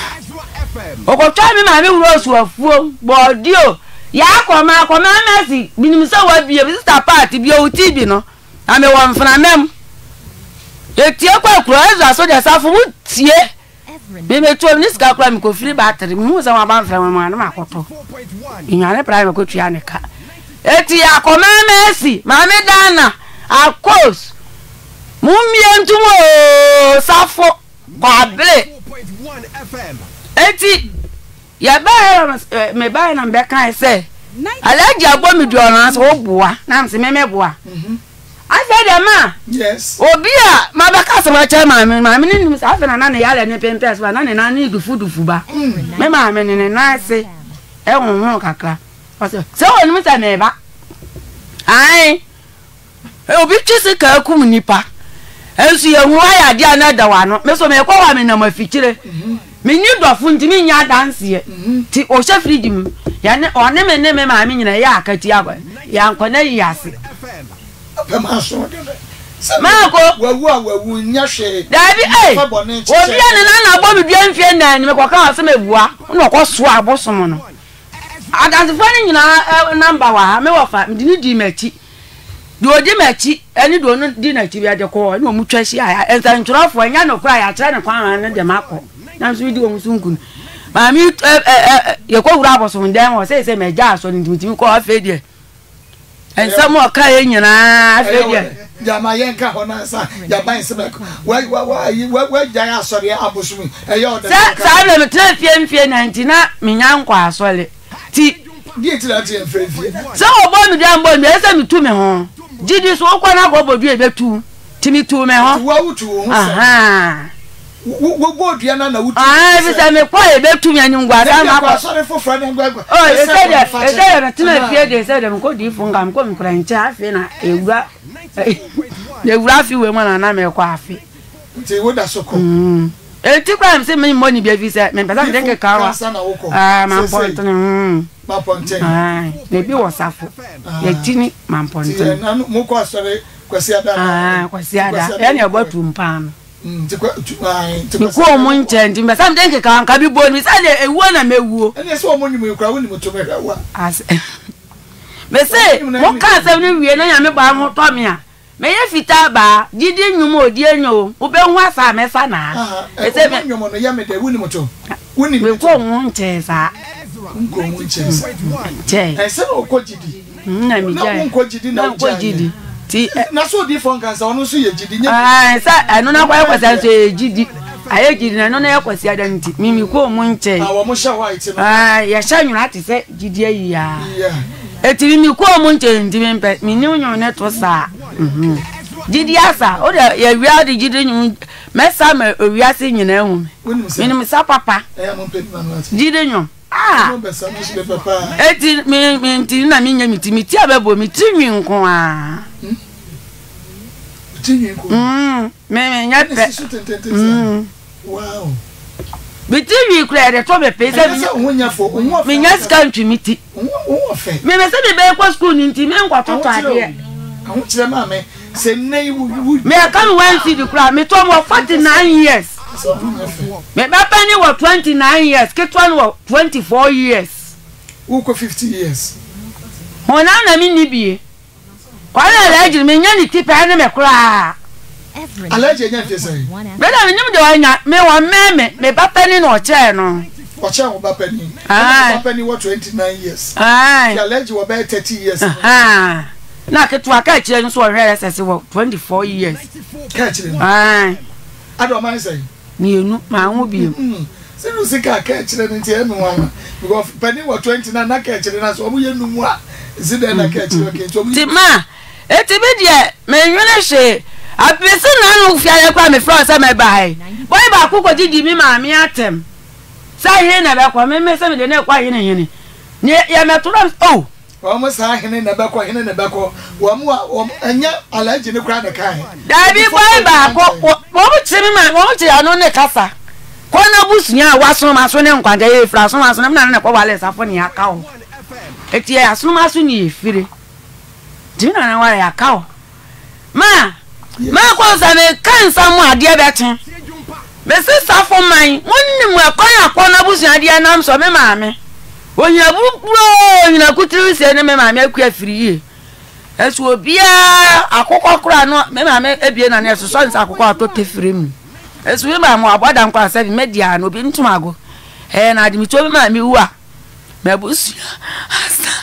o ko twa mi ma me wuro so afuo body o ya akoma akoma mesi binim se wa bie bi sister party bi o T V no ame wo mfana mem e tie kwa kuro ezo so de safo tie me me to ni ska kura mi ko free battery mu se wa ban fra mo na makoto inyane prime ko tua ne ka e tie akoma mesi ma me dana akos mu mie ntumo safo kwa ble eti ya ba me ba na be kan se alaji agbo mi do na so boa na mse me me boa I said ma yes obi a ma be ka se ma che ma me ma me ni sa fe na na ne yale ne pempes ba na ne na ni dufu dufu ba me ma me ne na se e won kakra o se se won mi se me ba ai obi twisi ka akum nipa ensu ye hu aya dia na da wa no me so me ko wa me na mafikire me ni dofo nti me nya dance ye ti o she free mu ya ne o ne me ne me ma me nyina ya akati agwa ya nkwana yi ase pema so de ma ko wawu a wawu nya hwe dabi eh obi ane na na agbo bidua mfie na ni me ko kan ase mebua no ko so abosom no adanse fani nyina number wa me wo fa me di di machi do di machi eni do no di na chi bia de ko ni o mu twa shi aya ensa ntwerofo anya no kra ya kire ne kwan ne de mako na so di o mu sunkun ma mi ye ko wura abosom den wo se se me ja so ni ntimi ko afa die ensa mo ka ye nyina afa die jama yenka hona sa ya ban se me wa wa wa wa ja asori abosom e yo de sa sa le me tre fie mfie na ntina me nya nkwa asole ti die ti na ti enfrefie so obo mi dan bo mi ese mi tu me ho didi so kwa na go bodu e betu ti mi tu me ho wa wutu ho aha wo go duana na wuti ah bi se me kwa e betumi anyi ngwa da ma kwa sorry for friend ngwa oh e se de e se de tuna fie de se de ko di funga ko mi kura ncha afi na ewura ewura afi we mo na na me kwa afi nti wo da soko mm e ti kwa me se me money bi afi se me pesa me denke kawa ah ma point mm ma point ah me bi wasafo ye tini ma point na mo kwa sorry kwasi ada ah kwasi ada ya ne obotu mpa no Because mo nche ndi mbesa mdenke ka nka bi bonu sa de ewu na mewuo ene se omo nyimu kura woni moto me wa as me say mo ka se ni wie na nyame ba mo to me a me ye fita ba gidi nyum odi enyo wo be hu asa me fa na e se me nyum no ya me de woni moto woni me ko mo nche sa nko mo nche sa che e se no ko gidi na mi ja na nko gidi na ko gidi ti na so di fon kan sa onu so ye gidi nya ah sa anu na kwa kwasa so ye gidi aye gidi na no na ye kwasi ada nti mimi ko mu nche ah wo mo sha white no ah ya sha nwura ti se gidi ayi ya yeah eti mimi ko mu nche ndi mi mpe mi ni unyo ne to sa mhm gidi asa o de ya wia de gidi nyu mesa ma owia se nyina hu mi ni sa papa eh mo pe ma no gidi nyu ah no be sa no se papa eti mi mi nti na mi nya mi ti mi ti abebo mi ti nwi nko a Mm, me me nya pe. Mm. Wow. Biti wi kura de to be pe se me nya ska ntwimiti. Wo fe. Me me se be be kwa school nti me nkwa to to ade. Awu kire ma me se nei wu. Me aka me one seed kura me to mo forty-nine years. Me ba pa ni wo twenty-nine years, ke to no twenty-four years. Wo ko fifty years. Hona na mi ni bie. Kwala leji me nya ni tipe ane me kura. Alaje nya fie sai. Me da me nyim de wanya me wa meme me ba pani no che no. O che wo ba pani. Ah. Ba pani wo twenty-nine years. Ah. Ya alaje wo ba thirty years. Ah. Na ke to aka kire nso wo hwere sese wo twenty-four years. Ka kire no. Ah. Ado man sai. Ni enu ma ho bi. Mm. Se no sika ka kire no nti enu wan. Because pani wo twenty-nine na ka kire na so omo ye numu a. Zide na ka kire ke to. Ti ma eti bi de me nwene hwe apese na no fia ye kwa me fro se me bai boy ba akoko didi mi ma mi atem sa he na be kwa me me se me de na kwa he ne he ne ya me to oh o mo sa he ne na be kwa he ne na be kwa wo mo anya alaji ne kra na kai da bi boy ba akoko wo mo chi mi ma mo chi anu ne kasa ko na busunya waso ma so ne nkwanja ye fra so ma so na na ko wale safo ne aka o eti ya so ma so ne efire dina na wale aka o ma ma ko za me kansa mu ade betin me se safo man wonni mu akon akon na busu ade na so me maame onya buburo nyina kutiri se ne me maame akua afiri ye esu obia akokọ kura no me maame ebie na ne so so nsa akokọ atote firi mu esu me maame aboda nkwa se media na obi ntumago eh na ade mi to me maame wu a me busu asa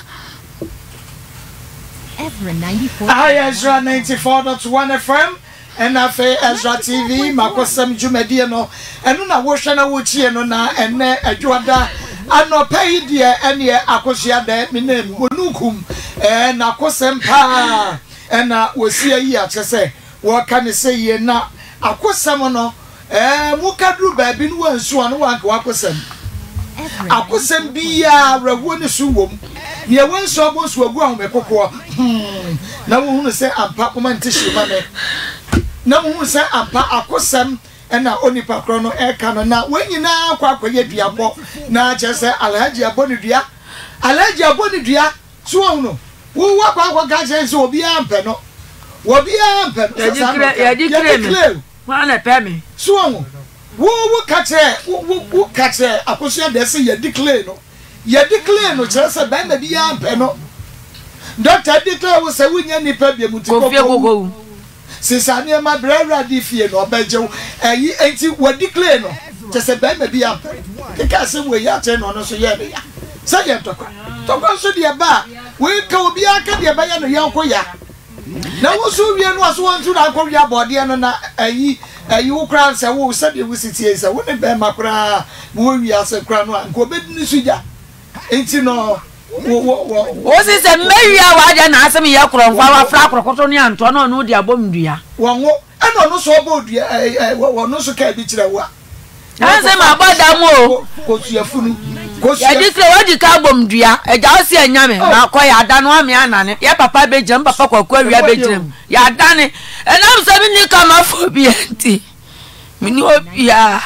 Ezra ninety-four. Ah, Ezra ninety-four point one F M. And I say Ezra T V, Makosam Jumedi no. And na woshana wuchi no na ene adwada ano pay dia ene akosia de minem monukum eh na kosem pa ena wosia yi a chese wo ka ne se ye na akosam no eh mukadru ba bi no wansu ano wanka wakosam akosam biya rawo ne suwom ye wansu abonsu agu ahomekoko na wo hunu se ampa kuma ntishi ma me na wo hunu se ampa akosam ena onipa kro no e ka no na wanyina kwa akoye duabo na chese alhaji aboni dua alhaji aboni dua so hunu wo wa kwa kwa ga chese obi ampe no obi ampe ya dikre ya dikre me wa na pe me so hunu wo wo ka che wo wo ka che akoso de se ya dikle no ya dikle no chese ba na bi ampe no doctor dikle wo se wunya nipa bia mutiko ko fie gogo sisa ne ma brara di fie no obajew eyi enti wo declare no chese ba ma bi am keka se we ya che no no so ye be ya se ye tokwa tokwa so de ba we ka obi aka de ba ya no ya nko ya na wo so wie no so won tu na akọ wi abode no na eyi eyi wo kra se wo se de wo sitie se wo ne be ma kra wo wi ase kra no nko be ni suja enti no wo wo o si se mewia wa ja na asem ye kronfa wa fra krokoto ne anto no no di abomdua wonwo ɛna no so obo dua eh wo no so ka bi kire wo anse ma boda mo kosuafunu kosuafunu ya dikre wadi ka bom dua eja o se anyame na ko ya da no ame anane ya papa bejam papa kwakwa wia bejam ya da ne enam se bi ni kama phobia nti mini obia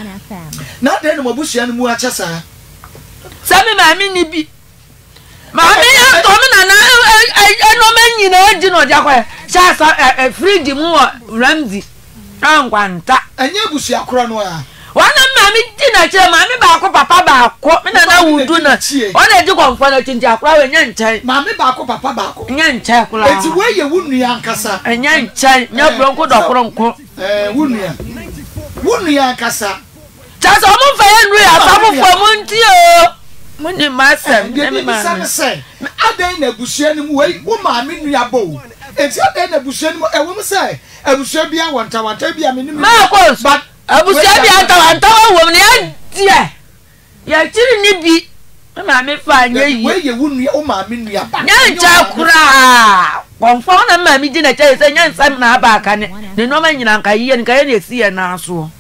na de no mabusua no mu acha sa sami ma mi ni bi ma mi ya to mi na na eno manyi na odi no dia kwa sha sa fridge mu Ramsey ankwanta anya busua kro no a wana mami dina kire mami ba ko papa ba ko me na na wudu na ona di konfo na tinja akura we nya nchai mami ba ko papa ba ko nya nchai kula eti we ye wunu ya nkasa nya nchai nya bronko dokoro nko eh wunu ya wunu ya nkasa cha so mo fa ye nru ya fa fofo mo nti o mo ni masem de mi sa se adan na busua ni mu we wo mami nu ya bo eti adan na busua ni mu e wo mo se abusua bia wonta wonta bia me ni ma ko but abusua bia ta wonta wo ne ya ya chiri ni bi ma me fa nya yi we ye wunu ya o mami nu ya ba nya ncha kura konfo na mami di na cha se nya nsam na aba aka ne ne no ma nyina nka yiye nka ye na esi ye na aso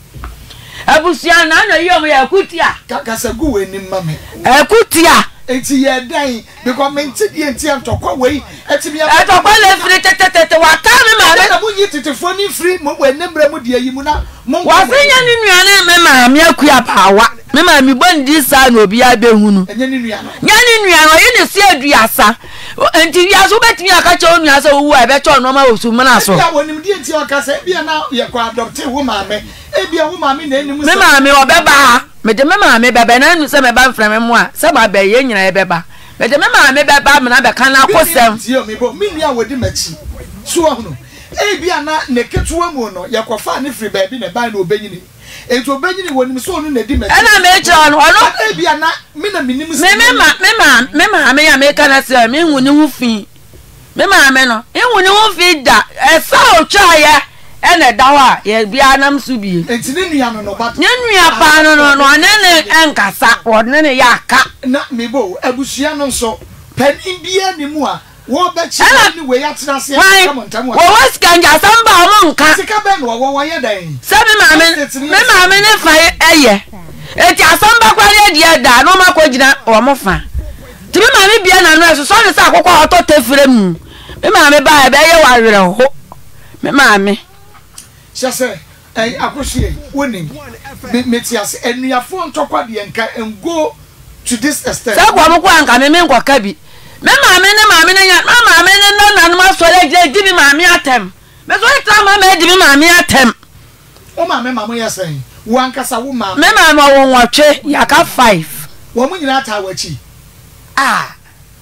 abusua na na yom ya kutia kaka gu we ni mame akutia enti ye dan because me nti die nti antokwa we eti me atokwa le firi tetetete wa ka me ma na mu yi tetefo ni free mo we nembre mu die yi mu na mo wa senya ni nuane me ma me akua baawa me ma mi bondi sa na obi abehunu enye ni nuano nya ni nuano yi ni se aduasa enti wiaso betimi aka che onuasa owu a be che no ma osu mana so ya wonim die nti aka se bia na ye kwa adopt wo ma me e bia wo ma me na enimu me ma me obeba me de me ma me beba na nu se me ba mframe mu a se ba be ye nyina ye beba me de me ma me beba me na be kan na akosem ti o me bo me nua wodi machi so hono e bia na ne ketuwa mu no ye kofa ne free baby ne ban na obenyini ento obenyini wonim so no na di machi ana me che ono ono e bia na me na minim me me ma me ma me ma me ya me kana se me hu ni hu fi me ma me no e hu ni hu fi da e sa o twa ye ene dawa ye bia nam su bi enti ne nua no no ba ne nua pa no no no ne ne enkasa o ne ne ya ka na me bo abusua no so panin bia ni mu a wo ba chi ni we ya tena se come on wo was kanja samba mo nka sika be no wo wo ye dan se me ma me me ma me ne fa eye eti asamba kwa ne dia da no ma ko gina o mo fa ti me ma me bia na no so so ne sa akokọ oto tefire mu me ma me ba e be ye wa were ho me ma me Shase, eh, akoshie, winning. Metias, and we are phone talk about the enka and go to this extent. Say, Guamu Quanka, me mean Quakabi. Mamma, me, mamma, mamma, me, no, no, no, so they give me mammy at them. But what time I made me mammy at them? Oh, my mamma, you are saying, one cassa woman, Mamma won't watch it, Yaka five. Woman, you're not our chi. Ah,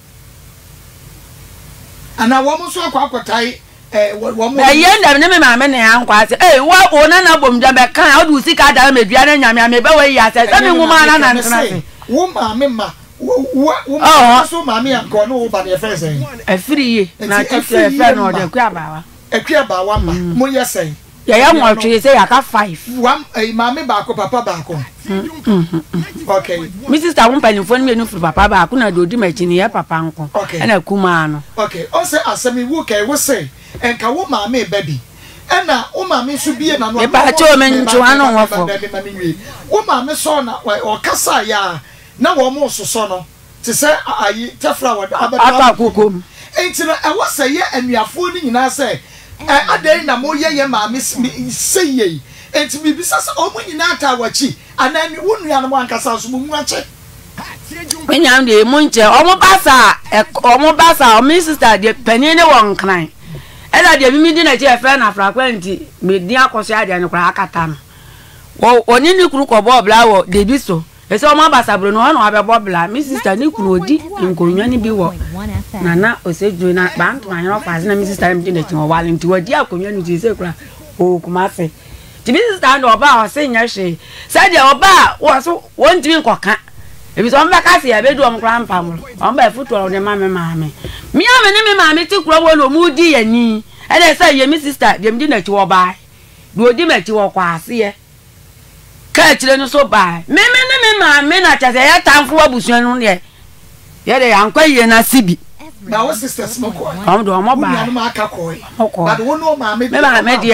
and I want to talk tie. Eh, one more. The end of the mamma and quite. Eh, what one and bom jabba can how do see Kada Mediana and Yammy Yas, every woman and say, Woman, Mimma, oh, so mammy and gone over the affairs. A free, not a friend or the crab. A crab, one, more yes, say. Yeah, I'm watching you say I got five. One, a mammy back, papa back. Okay, Missus Tawumpan phone me for papa back, couldn't do the machine, papa uncle. Okay, and a kumano. Okay, also as a me work, I will say. And ka wo ma me baby ena wo ma me so bie na no e ba cho men cho anu wo fo wo ma me so na o kasa ya na wo mo so so no te se ayi tefra wo ata kokom enti no e wo se ye anuafo ni nyina se adai na mo ye ye ma me se ye enti bi bisa se o mo nyina ata wachi anani wo nua no ankasa so mo nwache Penyam de munche omo basa omo basa o mi sister de penine won kran ela de mi di na che fe na frequenti me di akoso ade ne kra akata no wo oni ni kuru ko bobla wo de bi so e se omo basa bro no ho no abe bobla mi sister ni kuru odi nkonwa ni bi wo nana o se ju na ba nto anyo fa na mi sister mi di na chi wo wale nti wo di akonwa ni ti se kra o kuma fe ti mi sister ndo ba o se nya hwe se de oba wo so won ti nkoka ebi so mba kasi ya bedu om kra mpam omba futu o de mame mame mi ame ne me mame ti kuro wo no mu di yani e dey say ye mi sister dem di na ti wo bai do di ma ti wo kwase ye ka chire no so bai me me ne me mame na cha se ya tamfo abusuan no ye ye dey ankwa ye na sibi na wo sisters mo ko am do mo bai na ma aka ko but wo no mame me mame de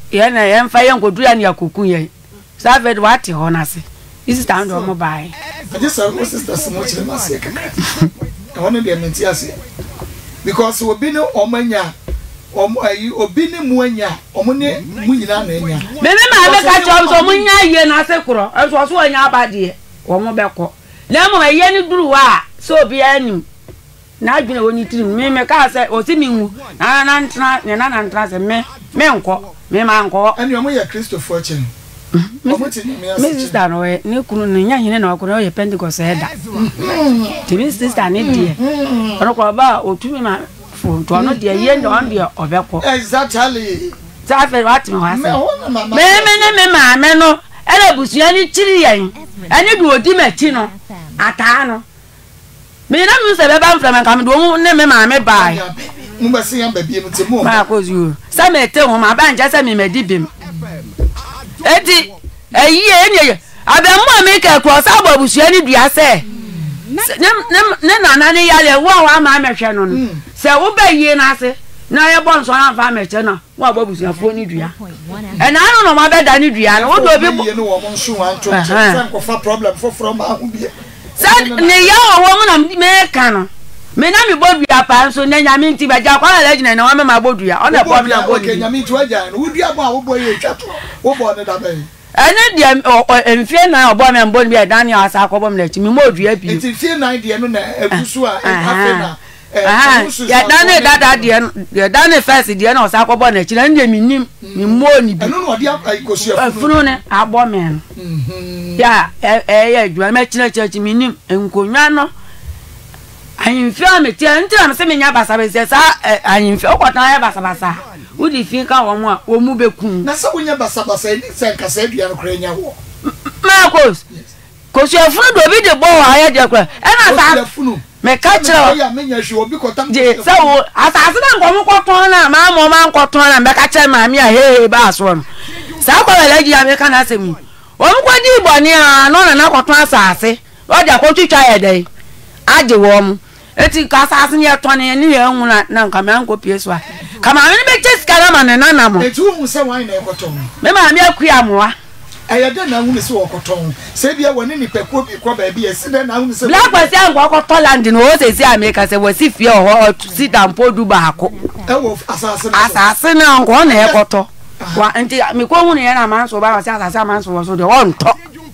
ye na ye mfa ye nkodu ya ne akoku ye sa fe de wate ho na se isi stand o mo bai I just said what sister so much ma se kaka I want to menti ase because obi ne omanya om ayi obi ne mu anya omo ne mu nyina na anya me me ma be ka cho so mu nya ye na se kuro enso so anya abade wo mo be ko na mo ye ni duru wa so obi anim na adwene woni tiri me me ka se o si mi wu na na ntra ne na na ntra se me me nko me ma nko ani omo ye Christopher chen omo ti me ase me sister no e ne kunu ne nya hine na okunu ye Pentecost eda ti me sister ne die ono ko ba otumi ma fo to no die ye ndo on die obeko exactly ta fe wat me wase me me ne me ma me no ele busua ni chiri yen ani du odi machi no ata no me na mu se be ba mfra man kam do ne me ma me bai mu ba se yan ba biem te mu ma ko zu sa me te ho ma ba nja sa me medi bim eti eyi enye abamu me ka cross abo busua ni dua se ne ne na na ne yale wo wa ma me hwe no no se wo ba yie na se na ye bon so na fa me che na wo abo busua fo ni dua e na no no ma be da ni dua no wo do bi ye no wo mo nso wan to se ko fa problem for from ma hu bi sa ne ya wo mo na me ka no me na mi bodua pa nso ne nya mi nti ba ja kwa la gina na wa me ma bodua o na problem go ni nya mi nti wa ja no wo dua bo a wo bo ye twa to wo bo ne da ba ene dia emfie na obo me mboni bi Daniel asa akobo me lechi mi modua bi nti fie nine dia no na agusu a afa na eh ya Daniel dada dia ya Daniel first dia na asa akobo na chi na ndie mi nim mi moni bi eno no odi akosua funu ne abo me mhm ya eh ya adwa me chi na chi mi nim enkonwa no ayinfia me tie nti na me se me nya basa be se sa ayinfia okwata ya basa basa udi fi ka wo mu a wo mu bekun na se wonya basa basa ni se nkasa adua no kra nya wo Marcos kosu afunu do bi de bo wa ya de kra e na sa me ka kire ya me nya hwe obi kotam je se wo asase na nko mu koton na ma mo ma nkoton na me ka kire ma mi a he ba so no sa kwa wele gi ya me ka na asemi wo mu kwa di bo ni a no na na koton asase o de ko twitwa ye dai aje wo mu eti ka asase ni eton ni ye hu na na nka me nko pie so a kama me be chesi kana ma na na mo eti hu se wan na ekoton me ma mi akua moa ayade na hu se okoton se bia woni ni pekuo bi kwa ba bia se na hu se black kwasi anko okoton land no o se si America se wo si fie o sit and podu ba ko e wo asase na asase na anko na ekoto wa nti mi ko hu ne na manso ba wasi asase manso wo so de won to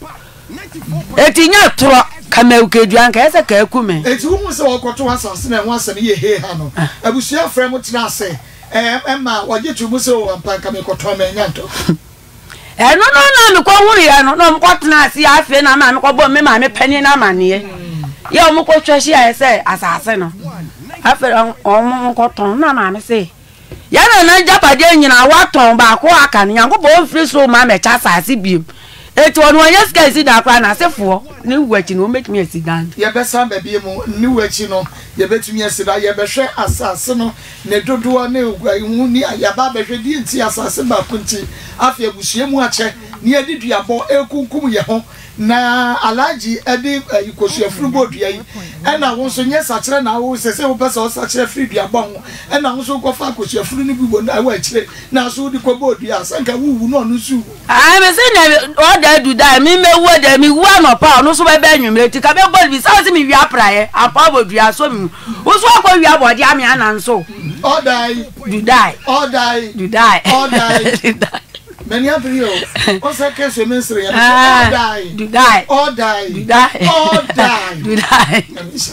eti nya tro kama ukedu anka ese ka akume eti hu se okoton asase na ho asem ye he ha no abusua frem tina se eh emma waje tumu se o ampanka me koton me nyanto eh no no na me ko hu ya no no me ko tena ase afi na ma me ko bo me ma me pani na mane ye ye o me ko twahia ya se asase no afi o mo ko ton na ma me se ya na na japade nyina wa ton ba ko aka ne yanko bo free so ma me cha asase biem eti wonu anya ska esi da kwa na sefo ni wachi no make me esi dan ye be san ba bie mu ni wachi no ye betumi esi da ye be hwe asase no ne dodo na hu ni ya ba be hwe di nti asase ba kunti afia busue mu ache ni edi duabo ekunkum ye ho na alaji edi ikosua frubo dua yi ena wo so nye sachire na wo sese wo pese wo sachire free duabo ho ena wo so ko fa kosua fru ni bibo na wa chire na so di ko bo dua sanka wuwu no no su ah me se na o da du da mi me wo da mi wo no pa no so be be nwumre ti ka be bol bi sa se mi wi apraye apa bo dua so mi wo so ko wi abodi ami ananso all die du die all die du die all die many of you o se ke so ministry all die du die all die du die all die du die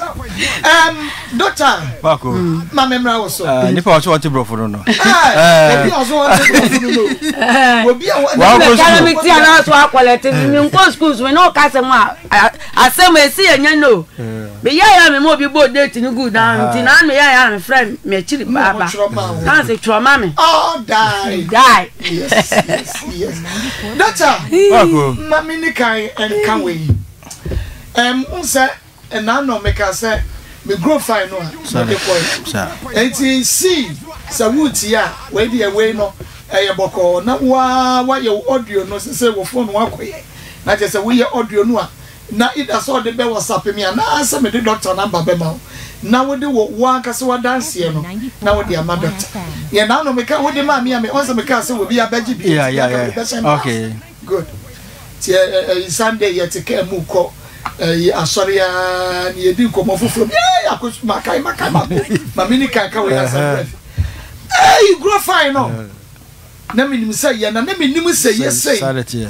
um doctor Bako ma memra wo so ni pa so what bro for no eh obi oso what bro for no obi wa ko school mi ti ana so akolete mi nko schools we no ka se mo asem esi enya no be ya ya me mo bi bo date ni good and ti na me ya ya me friend me chiri baba kan se trauma me all die die yes yes yes doctor Bako mami ni kai en kan we em unse na no me ka se me grow fine no so the point sir enti see sa wuti ya we dey we no eye boko na wa wa ye audio no se wo phone wa koye na je se we ye audio no a na ida so de be WhatsApp me na se me de doctor number be ma na wode wo wan kase wa dance no na wode ama doctor ye na no meka wode ma me me onse meka se wo bi abaji bi yeah yeah yeah okay good ti eh Sunday ye te ka mu ko eh asoria ni edi nkomo foforo bi ya akosu makai makai ma mini kan ka we ya Sunday eh you grow fine no na minim say ye na na minim say ye say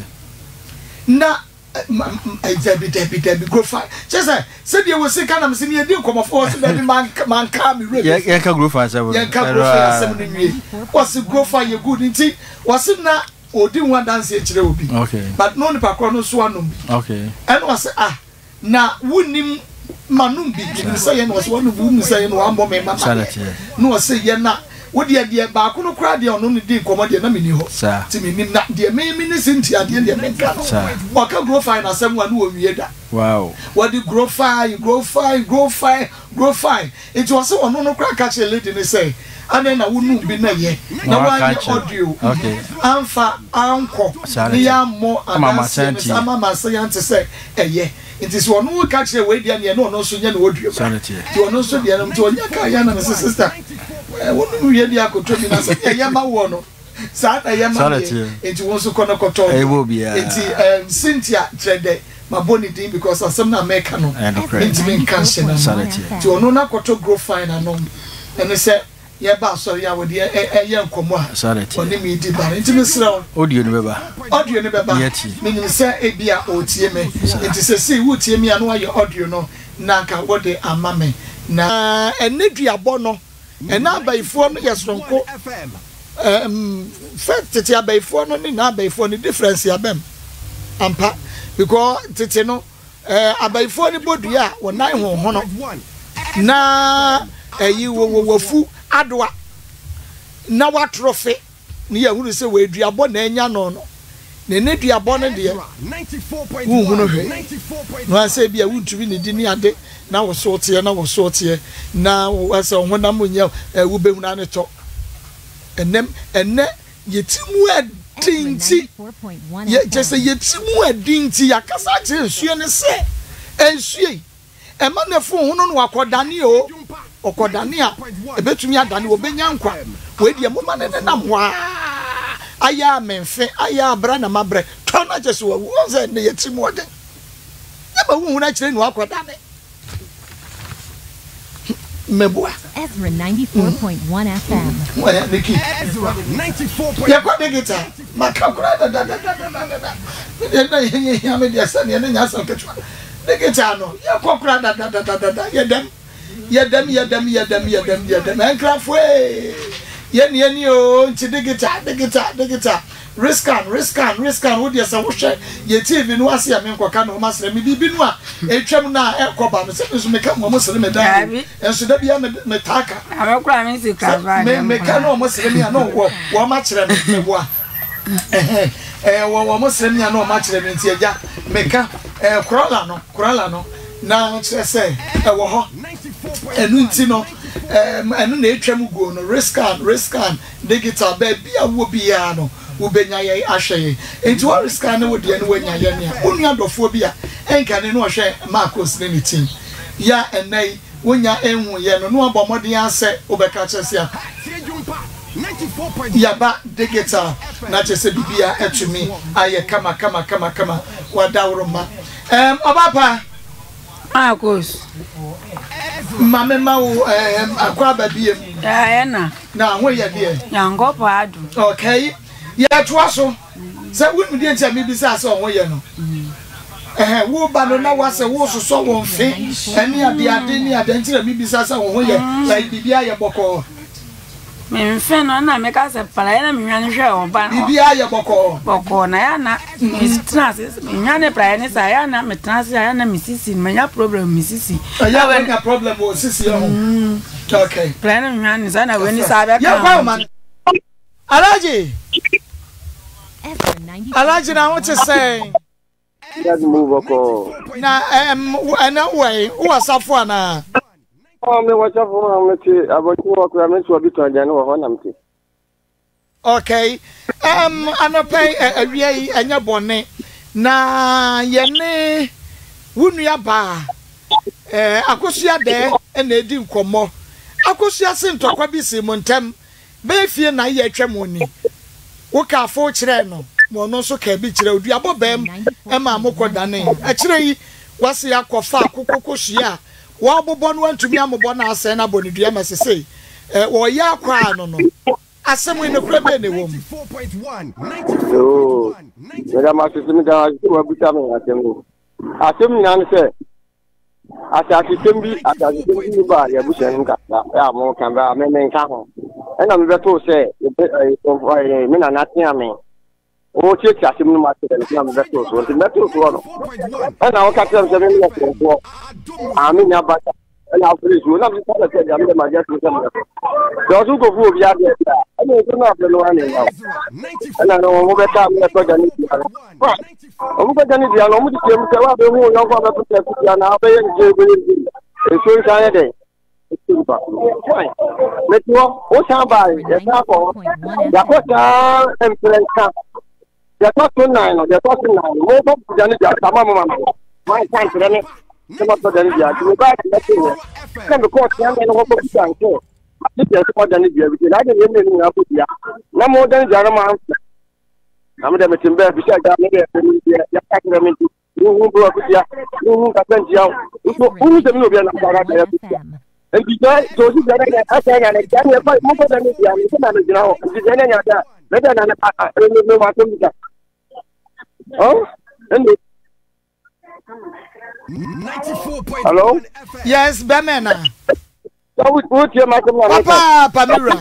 na Debbie, Debbie, Debbie, grow fine. Just say, said you will see, can I see me a deal come of course, baby man, man, come, yeah, yeah, can grow fine, yeah, can grow fine. What's the grow fine? You're good in tea. Was it not, or didn't want dance here today? Okay, but no, the Pacono Swanum. Okay, and was ah, now wouldn't him Manumbi, saying was one of whom saying one more man, no, say, you're not. What dear dear Bakuno cried on only did come on the Namini ho, sir. To me, not dear me, Minnesota, and the Indian sir. What can grow fine as someone who will be that? Wow. What do grow fine, grow fine, grow fine, grow fine? It was so no crack catch a lady, they say. And then I wouldn't be there yet. Now, I audio. Okay. I'm for uncle. They are more a mama sent I'm a saying to say, eh, yeah. It is one who catch a way down here, no, no, so you know what you sanity. You are not so young to a Yakayana sister. What do you hear? I could tell me, I said, I am a one. Sat I am it was a conocoto. It will be a Cynthia Trede, my bonny team, because of some American and being cancer and sanity. To a nona coto grow fine and on. And they said, yeah, but sorry, I would a young comma. Sanity. Only me did that. Intimacy. Audio never. Audio never. Yet, meaning say a beer or T M A. It is a see who T M A and why your audio no. Nanka what they are mammy. Na and Nidia Bono. And now by phone, yes, from um, fact, Titia by phone, only now by phone, the difference, Yabem. Ampa, because Titino, uh, by phone, body, yeah, one nine honor. Na, you were fool, Adwa. Now what trophy? Near who say, we do a bon and no. The Nidia Bonnet, dear. Who I say, be a wood to win the dinner day. Now was sort here, now was sort here. Now was on one number, you will be on a talk. And then, and then, you two were dingy. Yet just a yet two were dingy. I can't say, she and say, and she. A man of four who know Quadanio or Quadania. A bit to me, I will be young. Wait, your woman and a I am men, I am Brana Mabre. Turn I just was at the yet more than. Never won't actually walk with that. Ezra ninety-four point one F M. Well, Nicky. Ezra ninety-four point one. Yeah, what the guitar? My calculator. I mean, yes, and then yes, I'll catch one. The guitar, no. Yeah, calculator. Yeah, them. Yeah, them, yeah, them, yeah, them, yeah, them, yeah, them. And craft way. Yen yen yo nti the guitar the guitar the guitar risk and risk and risk and what yes I wish ye T V no ase am nkoka no masere me bibi no a etwam na ekoba no se so me ka mo masere me da enso da bia me taka abekura me si ka ba me me ka no masere me no wo wo ma kire me bo a eh eh wo wo masere me no ma kire me nti agya me ka eh krola no krola no na kire se e wo ho enu nti no um enu na etwam go no risk and risk and digital baby a wo bia no wo benya ye ahwe enti wo risk and wo de no wanya ye ne a onu adofo bia enka ne no hwe Marcos ne ne team ya enai wonya enhu ye no no abomodin ase wo beka chese a ya ba digital na chese bibia etumi aye kama kama kama kama wadawro ma um obapa Marcos Mama mau um akwa babiem eh na na ho ye de yangopo adu okay ya toaso se wonu de ntia me bisa se ho ye no eh wo ba no na wase wo soso won fe eni ade ade ni ade ntira me bisa se ho ye like bibia ye boko me mfe no na me ka se para ya na me hwane hwe o ba no bibia ye boko boko na ya na mistress me hwane para ni sa ya na me trans ya na misisi me nya problem misisi ya we na problem o sisi yo okay para na me hwane sa na we ni sa ba ka ya kwa man Alaji Alaji na what to say just move oko na em na way who asafo na oh me watch for me ti abochi work ya me ti obi to anja no ho na mti okay um anopai awie yi anya bone na ye ne wunu ya ba eh akosua de na edi nkomo akosua se ntokwa bi se montem be fie na ye atwam oni wo ka afo kire no mo no so ka bi kire odu abobem e ma amokoda ne a kire yi wase akofa akokokosua wo bobo no antumi amobo na ase na bonidua mesese eh wo ya akwa no no asemu ne kura be ne wom yo mega masisi ga wa buta me asemu asemu nan se asa system bi asa system bi ba ya bu shen ka ya mo kan ba me me ka ho e na me be to se e me na na tia me o che cha sim no ma te na me be to so te me to so no e na o ka tia se me no ko a mi na ba e na free so na me ta se ya me ma ja to se me do su ko fu bi ya de ta e no so na pe no ani na e na no mo be ta me to ja ni o mo ga ni dia no mo ti se mo se wa be hu yo ko ba to se ku ya na be yen je be yen e so sa ya de e tu ba me tu o sa ba e sa ko ya ko ta em prensa ya to to na no ya to to na mo ba ja ni dia ta ma ma ma ma ta entre ne se mo to ja ni dia tu ba ta ti ne ka me ko ta ne no ko ta ko ti ya ko ja ni dia bi na de ne ne na ko dia na mo ja ni dia na ma amada metimbe bisha ga mede ya ya kakira menti hu bro kutia hu ka pentia so hu se mi obi na ga ga ya kutia en bi ga to si ga na asa ga na ga ne pa mo ko da ni ya ni na na jina ho ji ga na nya da me da na na ni no ma to mi ga oh en hello yes bemena so wo tie ma ko na papa pamira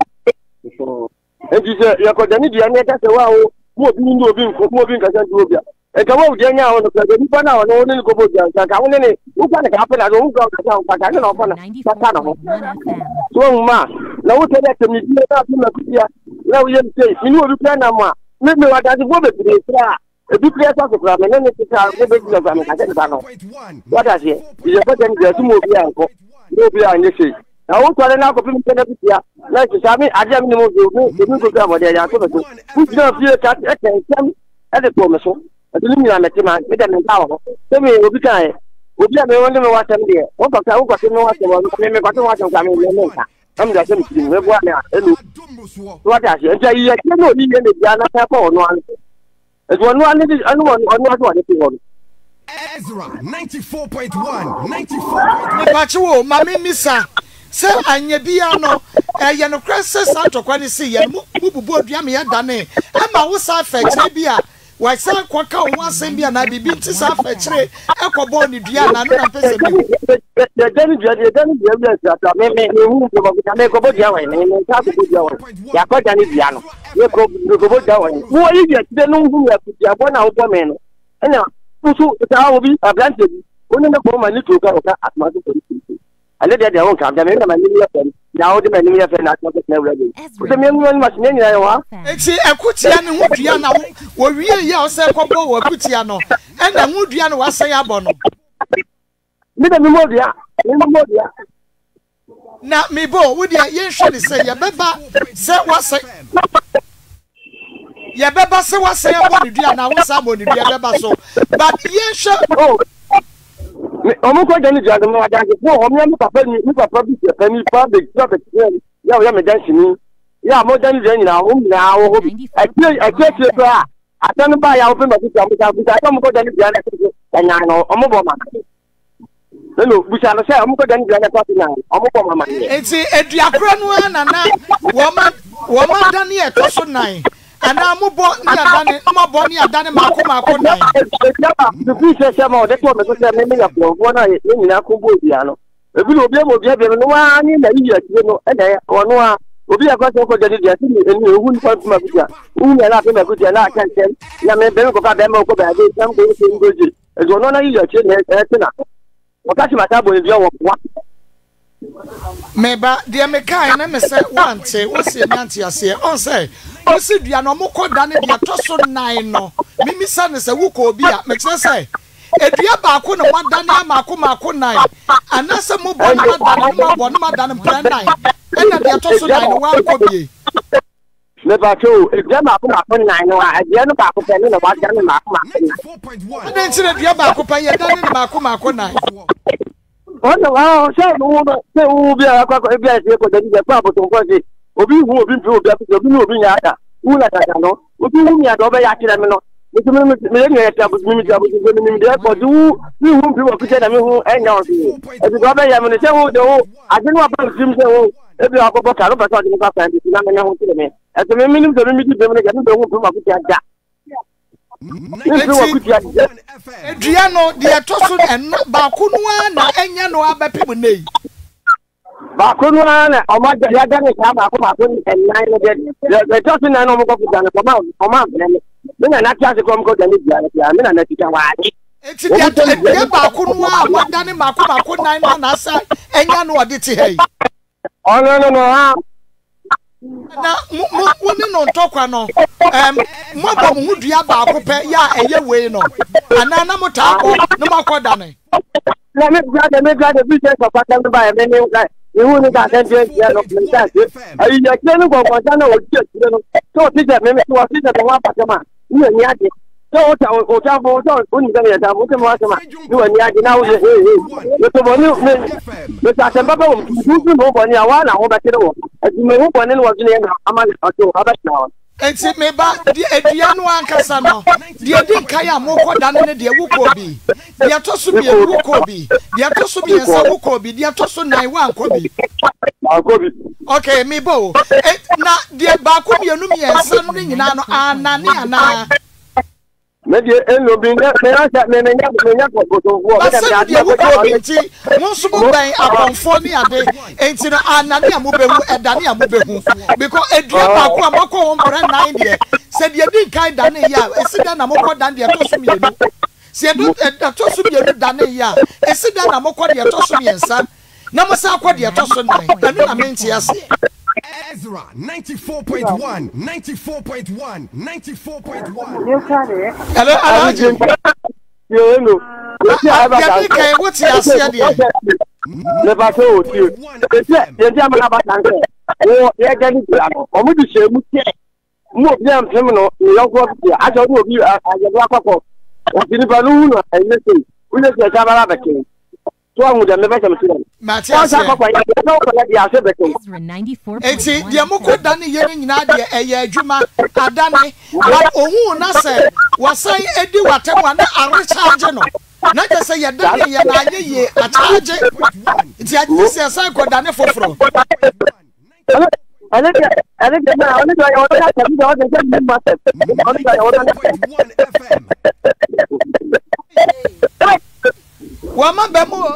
en bi se ya ko da ni dia ne ka se wa o mo bi ndo bi nko mo bi nka san du obia e ka wo je nya ho no ka ni pa na wo no ni ko bo ja ka ka wo ne wo ka ne ka pa na wo ka ka ka ka no pa na ka ka no so ma na wo te da te mi bi na bi na ku ya na wo ye te ni wo bi pa na ma me me wa da di wo be bi tra e bi pra sa ko pra me ne ne ti ka wo be bi na ka me ka te ba no wa da je ye pa den je tu mo bi an ko mo bi an ye se na wo tore na ko bi me na bi ya na ki sami adia mi mo bi mi ko ga mo de ya ko be ku na fi ka e ke sam e de ko me so e ni mi na me ti ma e de me ta wo se me obi kan e obi a me won de me wa tam de wo ko ka wo ko me wa tam wo me me ko to wa tam ka me me ka am da se mi ti me bua me a e lu wa ta se e ja yi e ke no ni ne dia na ka ko no an e so no an ni anu won anu aso wa de ti won Ezra ninety-four point one ninety-four point one Pacho mami misa se anya bia no eh no krese santokwa ni se ye mu bubu odua me ya dane e ma wo sa fa kire bia wa sa kwaka wo asem bia na bibi ti sa fa kire e ko bo ni dua na no na pese bi de de dua de de dua bia sa me me me hu ko bo ta me ko bo dia wa ni me sa ko dia wa ya ko ja ni bia no ye ko ko bo dia wa ni wo yi bia ti de no hu ya ku dia bo na wo bo me no ena so ta wo bi ablante bi woni na ko ma ni to ka o ka atma so ale dia dia won ka da me na ma ni ya fen ya o de ma ni ya fen na atma so na wura bi so me nwu ma ni ya wa enti ekutia ne hu dua na wo wie ya o se ko bo wo ekutia no e na hu dua no wa se ya bo no mi da mi mo dia mi mo dia na mi bo wo dia ye hwe ni se ye beba se wa se ye beba se wa se ya bo ni dua na wo sa bo ni dua beba so but ye hwe omo ko jani jani mo aja ke o mi mi papa ni mi papa bi se pe ni pa be ja be ya ya me dan sini ya mo jani jani na o mi na o ho a ke a ke ke pa atan ba ya o pe ma ti am ta bi ta mo ko jani jani ke nya no omo bo ma hello bu sha na se omo ko jani jani pa ti na omo bo ma ma enti eduakro no na na wo ma wo ma dan ye to so nine ana mo bo ni adane mo bo ni adane mako mako nine the fish say ma de to me so say me me ya fo wo na ye ni na ko bo bia no ebi no obi mo bia bia no wa ni na yi ya ti no e na ono a obi ya ko so ko jadi dia ti ni eni ehu ni fa ma bia hu ya la pe me ko dia la kan ten ya me be ko ka be mo ko ba de sam ko ti ngoji e zo no na yi ya ti ne e ti na o ka ti ma ta bo ni dia wo wa meba dia me kai na me say wante wo se nante ase on say o se dua no mo ko da ne dia to so nine no mimi sa ne se wo ko obi a me kire say edua ba ko no wada na mako mako nine anase mo bo na da ne mo bo na da ne plan nine e na dia to so nine wa ko bi me ba to edua ma ko mako nine no a edua no ba ko pe ni na wada ne mako mako nine e den tire dua ba ko pa ye da ne mako mako nine ọ̀nà àwọn ṣé ìwọ bá ṣé ìwọ bí akọ́kọ́ ẹbí àti ẹ̀kọ́ tẹ̀lé ìjẹ́ fún àbùtò nǹkan ṣe òbí ìwọ òbí ìfẹ́ òbí àti òbí ní òbí yẹn àdá wúlò àtàjà náà òbí ìwọ mi àdá ọbẹ̀ yà kíra mi náà nítorí mi lè ní ẹ̀ tí àbùtò mi ti àbùtò mi ní mi dẹ́ pọ̀ tí wú ní ìwọ ìfẹ́ wọ̀ kíkẹ́ dàmí hún ẹ̀yà ọ̀sìn ẹ̀sìn ọbẹ̀ yà mi ní sẹ́wọ́ de wo àdínú àbá ìfìm sẹ́wọ́ ebi àkọ́kọ́ kàró pẹ̀sọ́ àti nípa fẹ́ẹ́ ti náà mẹ́rin hún sílẹ̀ mi ẹ̀sìn mi ní mi ti bẹ̀rẹ̀ mi ní bẹ̀rẹ̀ hún fún mi àkútì àjà edua no de to so enno ba kunu na enya no abepem nei ba kunu na o ma de ya de ka ba ko ba ko ni ennan no de de to so na no mo ko kuta na ko ma o ma bele mi na na tia se ko mo ko de ni bia ya mi na na tia wa ni eti de de ba kunu a wada ni ma ko ba ko nan na na sa enya no ode ti hei oh no no no ha na mo mo ni no ntokwa no em mo ba mo hudua ba ko pe ya eye we no ana na mo ta ko no makoda ne na me gba de me gba de bi se ko pa tan ba e me ni ka ihu ni ka den je ya no me ta se ayi ya ke ni ko ko ta na o je ti no to ti je me me to ti je mo wa pa ma ni ni ade to o ta o ta bo to o ni ga ya ta mo ke mo wa ma ni wa ni ade na o je eh eh to bo ni me me ta se ba ba o du du mo bo ni awa na ho ba ti no ati me ho bo ni wo ni na ama o to aba na enti me ba di edua no ankasa no di edi nkai a mo koda ne de wuko bi di atoso bi wuko bi di atoso bi ensa wuko bi di atoso nine wa anko bi anko bi okay me bo na di ba ko bi enu mi ensa no nyina no anani ana me di eno bi ne me asa me me nya me nya ko to wo me da di wuko bi ti mo so mo ban akonfo ni ade enti no anani amobehu edani amobehu because edua ba ko amako won bra nine de se di edi nkai da ne ya esi da na mo ko dan de to so mi enu se edu to so mi enu da ne ya esi da na mo ko de to so mi ensa na mo sa ko de to so nine enu na menti ase Ezra ninety-four point one, ninety-four point one, ninety-four point one. You can it. Hello, Alaji. You know. Ya bi kai what you ase de. Never so you. Ye dia ma ba tan se. Wo ye ga ni bia no. O mu di se mu tie. Mu obi am fem no, yo go bi. A jo do obi a je do akoko. O ti ni ba nu no, ai ne se. U ne se ja ba la ba ke. So amu de me ba se me se. Matias. Eti dia moko dane ye nyina de eye adwuma adane but ohun na se wasan edi watem na arecharge no na je se ye dane ye na ye ye acharge ti ati se san ko dane foforo ale ale na ale do yo ta ta do de je ma se ale do yo ta wa ma be mo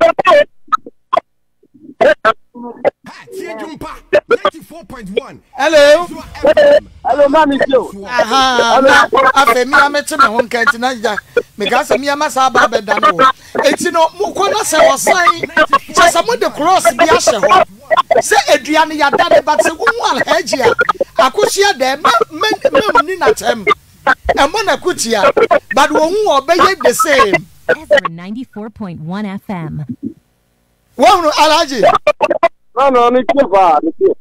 ninety-four point one. Hello. Hello, mami Joe. Aha. Afa mi amete me ho nka ntina ja. Me ga se mi amasa ba be dan wo. Enti no mu ko na se wosan. Se se mo de cross bi a hye ho. Se aduane ya dade but se wu alhaji a. Akosia de me me ni na tem. E mo na kutia. But wo hu obeye the same. Ezra ninety-four point one F M. Wo no alhaji. No no mi ti fa mi ti.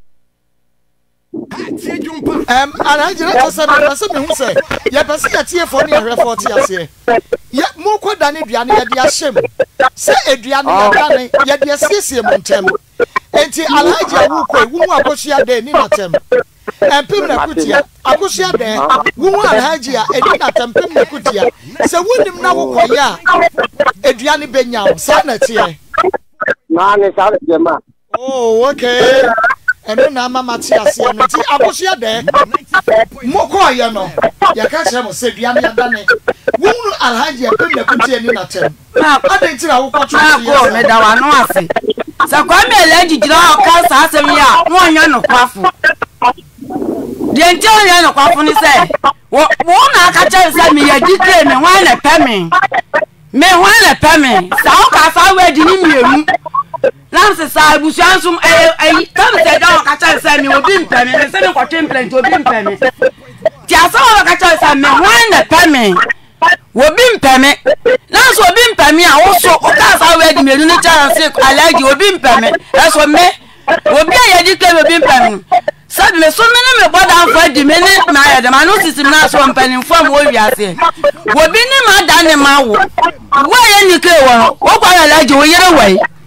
Um, and I just said, I said, me who say, yeah, but see a tear for me, I refer to you. Yeah, more quite than Adrian, dear shame. Say Adrian, yet dear Sissi Montem. And see, Elijah, who could, who are Cosia de Ninatem. And Pimna Kutia, Acusia de, who are Hagia, and Ninatem Pimna Kutia. So wouldn't him now, yeah, Adriani Benyam, Sanity. Man is out of your mouth. Oh, okay. And then I'm a Matias, and I was here there. Moko, you know, you can't have said Yammy and Danny. Who I'll have you put the container in a term. Now, I didn't know what you are, Madame Nossy. So, come a lady, draw cast as a year, one young of Quafu. The entire young of Quafu said, what I catch us me a detail and one a penny. Me one a penny. So, I already knew you. Nancy sa busuansum eh eh come say down ka cha say me obi mpeme me say me ko template obi mpeme ti asa wa ka cha say me wan na peme obi mpeme nanso obi mpeme a wo so o ka sa we di me ni cha say alaji obi mpeme e so me obi a ye di ke obi mpeme said me so me me boda for di me ni na ya de ma no system na so mpene fam wo wi ase obi ni ma da ne ma wo wo ye ni ke wo wo kwa alaji wo yere wai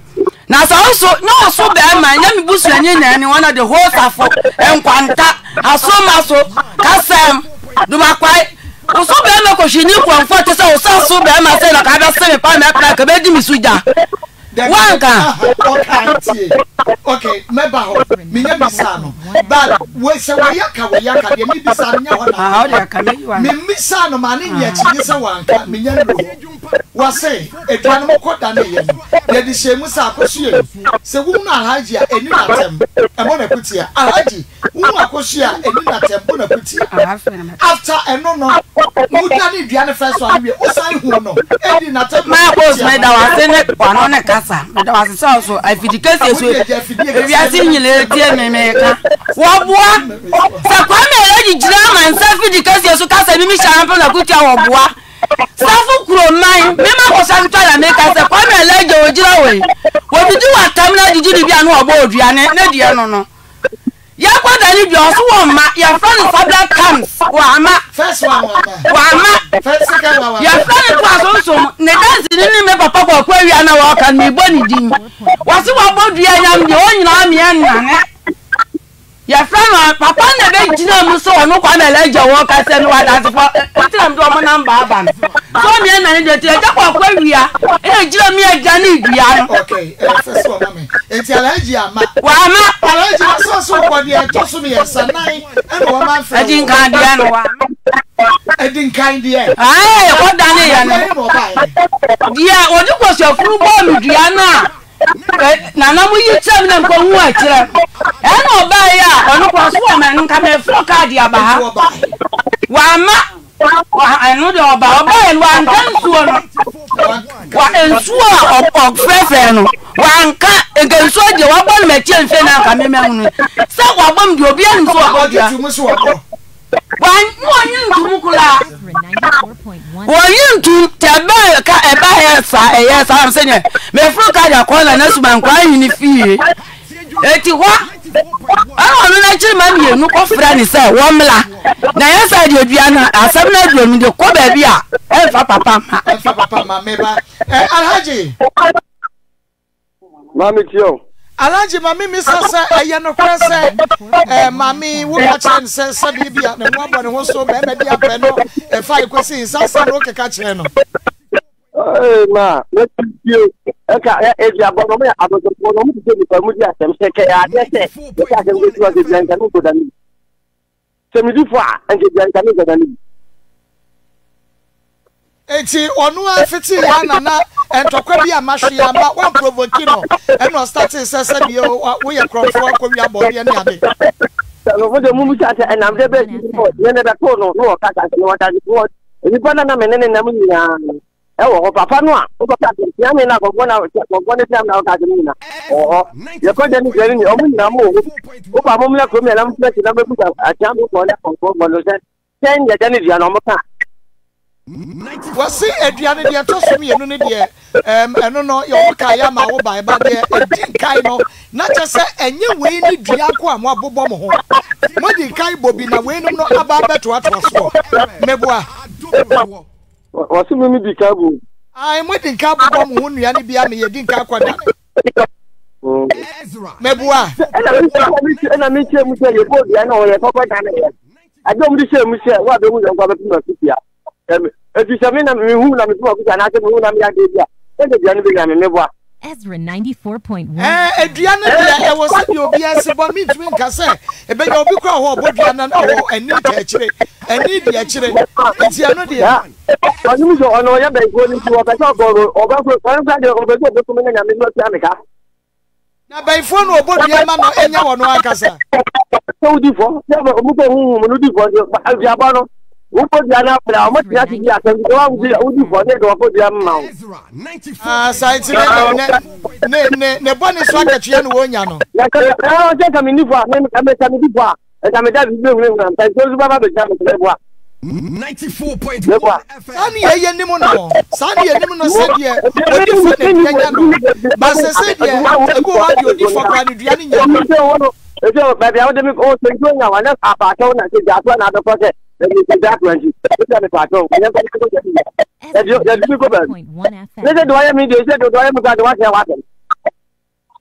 na so so no so be ma nya mi busu anyi na ni one of the whole safo enkwanta asoma so kasem duma kwai so be ma ko hwini kwanfo te se so so be ma se na ka be se me pa me pra ka be di mi suja wanka okay meba ho minya bisa no but we se wa yaka we yaka de mi bisa nya ho na ah o de aka me yiwa mi bisa no ma ne nya chi se wanka minya no wa se edwan mo koda na ye de di shemu sa akosu ye se wu na alhaji a eni na tem e mo na kutia alhaji wu akosu a eni na tem mo na kutia after eno no mu da ni duane first one we o sai hu no eni na tem ma boss me da wa se ne kwano ne kasa me da wa se so so afidikase so we are seeing you tie me me ka wo boa sa kwa me leji jira man sa afidikase so kasa mi mi champion na kutia wo boa safu kuro man me ma ko sa twa me ka sa kwa me leji o jira we wo bi du wa tamna jiji ni bia no obo oduane na die no no ya kwa da ni bia so wo ma ya friend fabla comes wa ama first one wa ama first second one ya friend kwa so so ne dance ni ni me papa kwa kwa wi ana wa kan mi bo ni din wa si wa bo dua nyam de o nyina me nane ya friend papa na be jina mu so no kwa na leje wo ka se no wa dance for tram do mo number aba so me na ni de te ja kwa kwa wi a e jira me aja ni dua no okay first one mama enti alhaji ama wa ama alhaji so so kwa de to so me sanai e no wa man fa adin kan dia no wa edin kind there ai ko dane ya no dia odi ko so furu ball dua na na na mu yi tem na ko hu a kire e no ba ya onu ko so ma nka me fro card ya ba ha wa ma wa anu de oba oba en wa nkan suo no wa ensuo a ok fefe no wa nka egensuo je wa bol me tie nfe na nka me me hu se wa bom de obi en so obo dia wan wonyin tumukula wonyin tum tebe ka eba hesa eyesa am senye me fro ka ja kola na suban kwa yin fie eti ho ah no na chiri ma mi enu ko fra ni se wo mla na yesa de odua na asem na adua mi de ko ba bi a e fa papa ma e fa papa ma meba eh alhaji mami tio alhaji mami mi sasa eye no kwese eh mami wo ka chen se se bibia na wo abo ne ho so be me dia pe no e fa ikwesi sasa no ke ka chen no eh ma me tio e ka e dia bo no me abo so no mu tio ko mu dia sem se ke ya de se e ka se ngi tuwa de blanca no ko dani se mi di fa en ke blanca no ko dani eti onu afiti ya na na entokwa bi amahwe amba wan provoke no e no start se se bi wo ye crofo akwa abo bi ne ade no wo de mu mu cha en am de be ne ne da ko no no ka ka no wa ta di ko ni pa na na me ne na mu nya e wo papa no a wo papa ti ya me na ko na ko ko ne ti am na ka ni na o ye ko de ni gari ni o mu na mu wo pa mo mu na ko me na mu ti na be bu a ti am ko na ko ko lo se ten ya de ni dia no mo ka wasi eduane de to so me enu ne de em eno no yo ka ya ma wo ba ba de edin kai no na che se enye we ni dua ko am abobo mo ho mo di kai bobi na we no aba beto ato so meboa wasi mi di kai bo ai mo di kai abobo mo ho nua ne bia me ye di kai kwada meboa ena mi che mu che ye bo dia na o ye papa da na ye ajo mu di che mu che wa be mu zo kwa be tu na sipia eti samina mi hu na mi fu ku na se mi hu na mi ade bia e de bia ni be ga me meboa Ezra ninety-four point one. Eh, eduane dia e wo se bi obi ase bo mi tumi nka se e be ya obi kwa ho obodua na o ani ta chire ani dia chire enti ano dia ani mu so ono ya be go ni ti o be so go o ba ko kan ka de o be go be ko me na mi no ti ameka na bai fo no obodua ma no enya wo no akasa so di fo ya ba mu ko hu mu no di fo ya ba no wo ko dia na pra o mo ti ya ti ya kan ko wa di o di fo ne do ko dia ma o ah sai ti ne ne ne ne boni so akatue no wonya no ya ka o je ka mi ni fo ne ka me ka mi di fo e ka me da bi bi mu na ta so ba ba be ja me le bo ninety-four point one F M. Sani ye ye nimu no. Sani ye nimu no se die. Odi fo ne nya no. Ba se se die. Ego wa di odi fo kwa ni dua ni nya. Ejo ba bia o de mi o se jo nya wa na apa to na se ja to na do ko se. Ni se ja to nji. O ja me pa to. Nya ko ko ja ni. Ejo ja di ko ba. Ne se do ya mi de se do do ya mi ka do wa se wa se.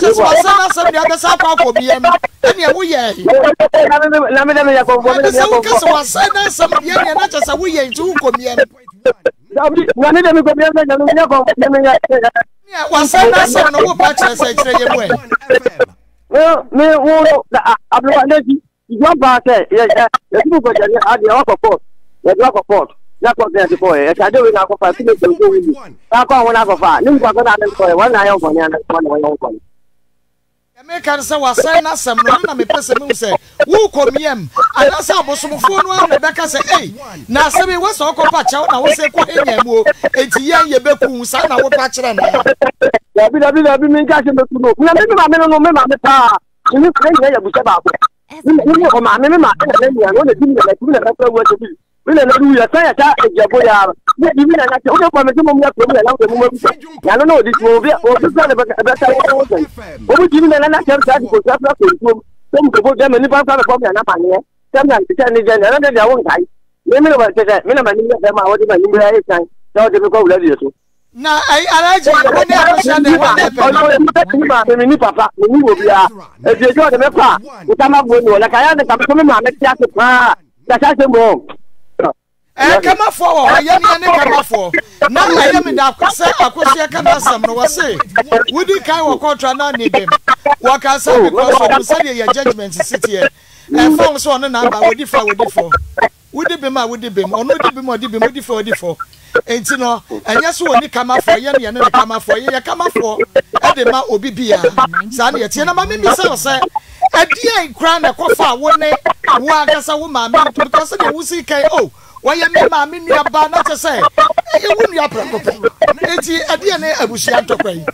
just was sana some the other side for B M. Any a we ye. Na me na me ya ko bo me ya ko. So was sana some ye na just a we ye to ko B M. Na me na me ko B M na me ya ko me ya. Yeah, was sana some no patch say tire ye boy. Well, me wo ablo anaji. You ba say yeah yeah. You go just adi wa ko port. Ya wa ko port. Na ko get ko e ka de we na ko fa ti me ko wi. Ta ko wona ko fa. Ni ko ko na ko e wa na yo ko nya na ko na yo ko. Me can say was sana some no na me pese me say wo komiem ana say abosomfo no am be ka say eh na say me we so ko pa cha na wo say ko enya mu enti yan ye beku sa na wo pa kire na ya bi da bi da bi mi ka se beku no na me ma me no me ma me pa ni ko enya ya bu se ba ko ni ko ma me me ma na ni ya no le bi na le bi na ka wo se bi mi na lu ya sa ya ta ejabo ya ni bi mi na na o ko me se mo mi ya ko mi na ko mo mo ya no no di mo bi o bi sa le ba ba ta wo wo o bu ji mi na na ka ta ko sa sa ko ko mo ko bo ja me ni pa sa ko mi na pa ni e ta na ti ta ni ja na na da wo ngai ni mi no ba se mi na ma ni ya ma wo di ma ni ya e san ta o de ko wula di so na ai alaji woni akosha de wa pe mi ni papa mi ni wo bi a e je jo de me pa ta ma bo ni wala ka ya de ka so mi ma me ti ase pa ta sa se mo eh kama fo wo ya ni ne kama fo na aye me da kwase akosia kana sam no wo se wudi kai wo kontra na ni dem wo ka say because of say your judgment city e eh fo so no na ba wodi fa wodi fo wudi be ma wudi be ono di be mo di be mo di fo wodi fo enti no enya so woni kama fo ye ne ne kama fo ye kama fo e de ma obi bia sa na ye tie na ma me mi say say adia nkra na kofa wo ne wo agasa wo ma me because the wusi kai oh why you me ma me nua ba na che say e wu nua prakope enti ade ne abusia ntokwan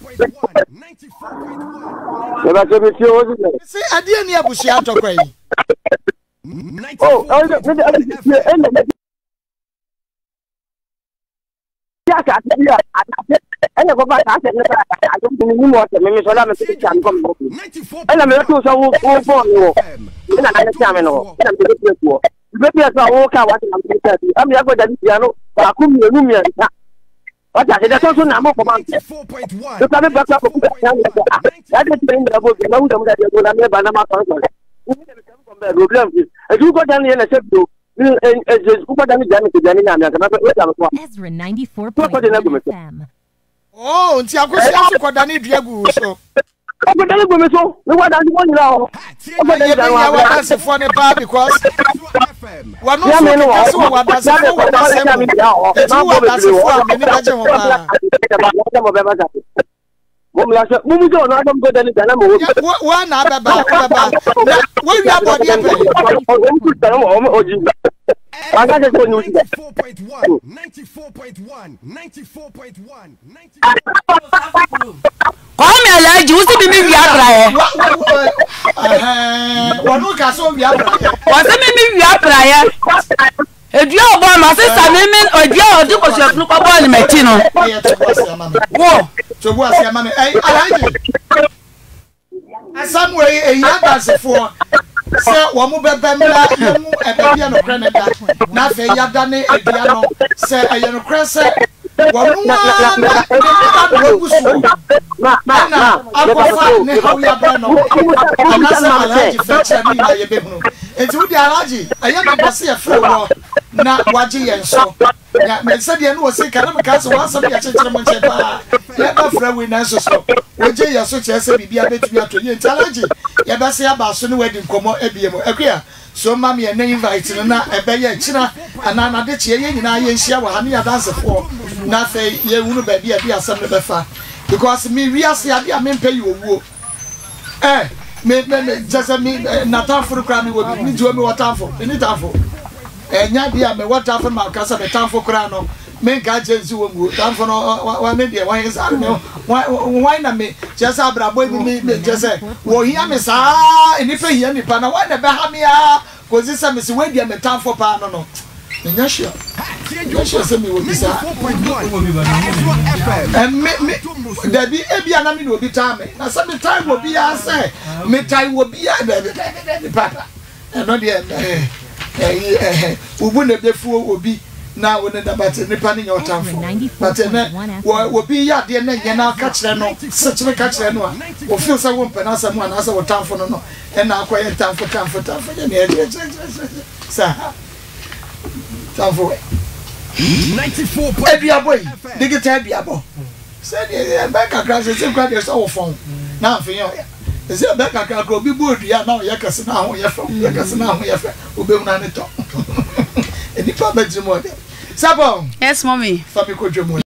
e ba se mi ti o di se ade ne abusia ntokwan oh oh me de e ne ya ka ti ya e ne ko ba ka se ne ba ka yo ni ni mo se me mi so la me ti kan ko mo e na me to so wo wo fo ni wo e na na ti ame no e na me ti ko baby as I walk out what I'm saying. I'm going to piano, but I couldn't hear me. What I said, that's also now for months. The private back up of the that is bring the book, no, that you're going to have Banama Consul. As you go down here and accept you, and just put down the damage to Janina and Ezra ninety-four point one F M. Oh, Tiago, I Dani Diago. So. I'm going to go so. No one does one now. I'm going to go to phone bar because one of them was what does it ninety-four point one, ninety-four point one, ninety-four point one, ninety-four point one. Come alaji usi bi mi wi abra ye eh wonu ka so wi abra ye wa se mi mi wi abra ye edua obo ma se sa mi mi odua odi ko se funu ko bo ni meti no wo to bo asia ma me eh alaji asamwe e ya dasefo se wo mu bebe mla ye mu e be bia no kra na da na fe ya da ne edua no se aye no kra se wonu na na na gusu na akofa ne hawo ya bra no na se alaji fecha ni na ye be hunu enti wudi alaji aye me base ye fro no na waje ye nso ya me se de no wo se kana me ka se wa se ya chenchire mo nche pa ya ba fra we na so so waje ye so che se bibia betu ato ye enti alaji ya ba se ya ba so ne wadi nkomo ebie mo akua so ma me na invite no na ebe ye chira ana na de che ye nyina ye nhia wa ha ne ya dance for na fe ye hunu ba bia bia asem ne befa because me wi ase ade a me pay you owuo eh me me just me na tanfo kra me wo bi ni jo me watanfo ni tanfo eh nya dia me watanfo ma kasa me tanfo kra no me ga jenzi wo mu tanfo no wa ne dia wan sa me wan na me just abrabo bi me just wo hia me sa eni pe hia ni pa na wa na be ha me a ko zisa me se we dia me tanfo pa no no nya sure nya sure se me wo bi sa and me me there be ebia na me no bi time na se me time wo bi a say me time wo bi a de papa e no de eh eh ubu na befu obi na woni da but nipa ne your time for but na wo bi ya de na nya na ka kire no se kire ka kire no a wo feel say wo mpena asem na asa wo time for no no e na akoye time for time for time for ne e sa time for ninety-four ebia boy digital ebia bo say the back crash say kwa dey so phone na afin yo say back crash ko bi bo dua na ye kase na ho ye fa ye kase na ho ye fa obem na ne to eni pa ba jimo de sabo yes mommy fa mi ko jimo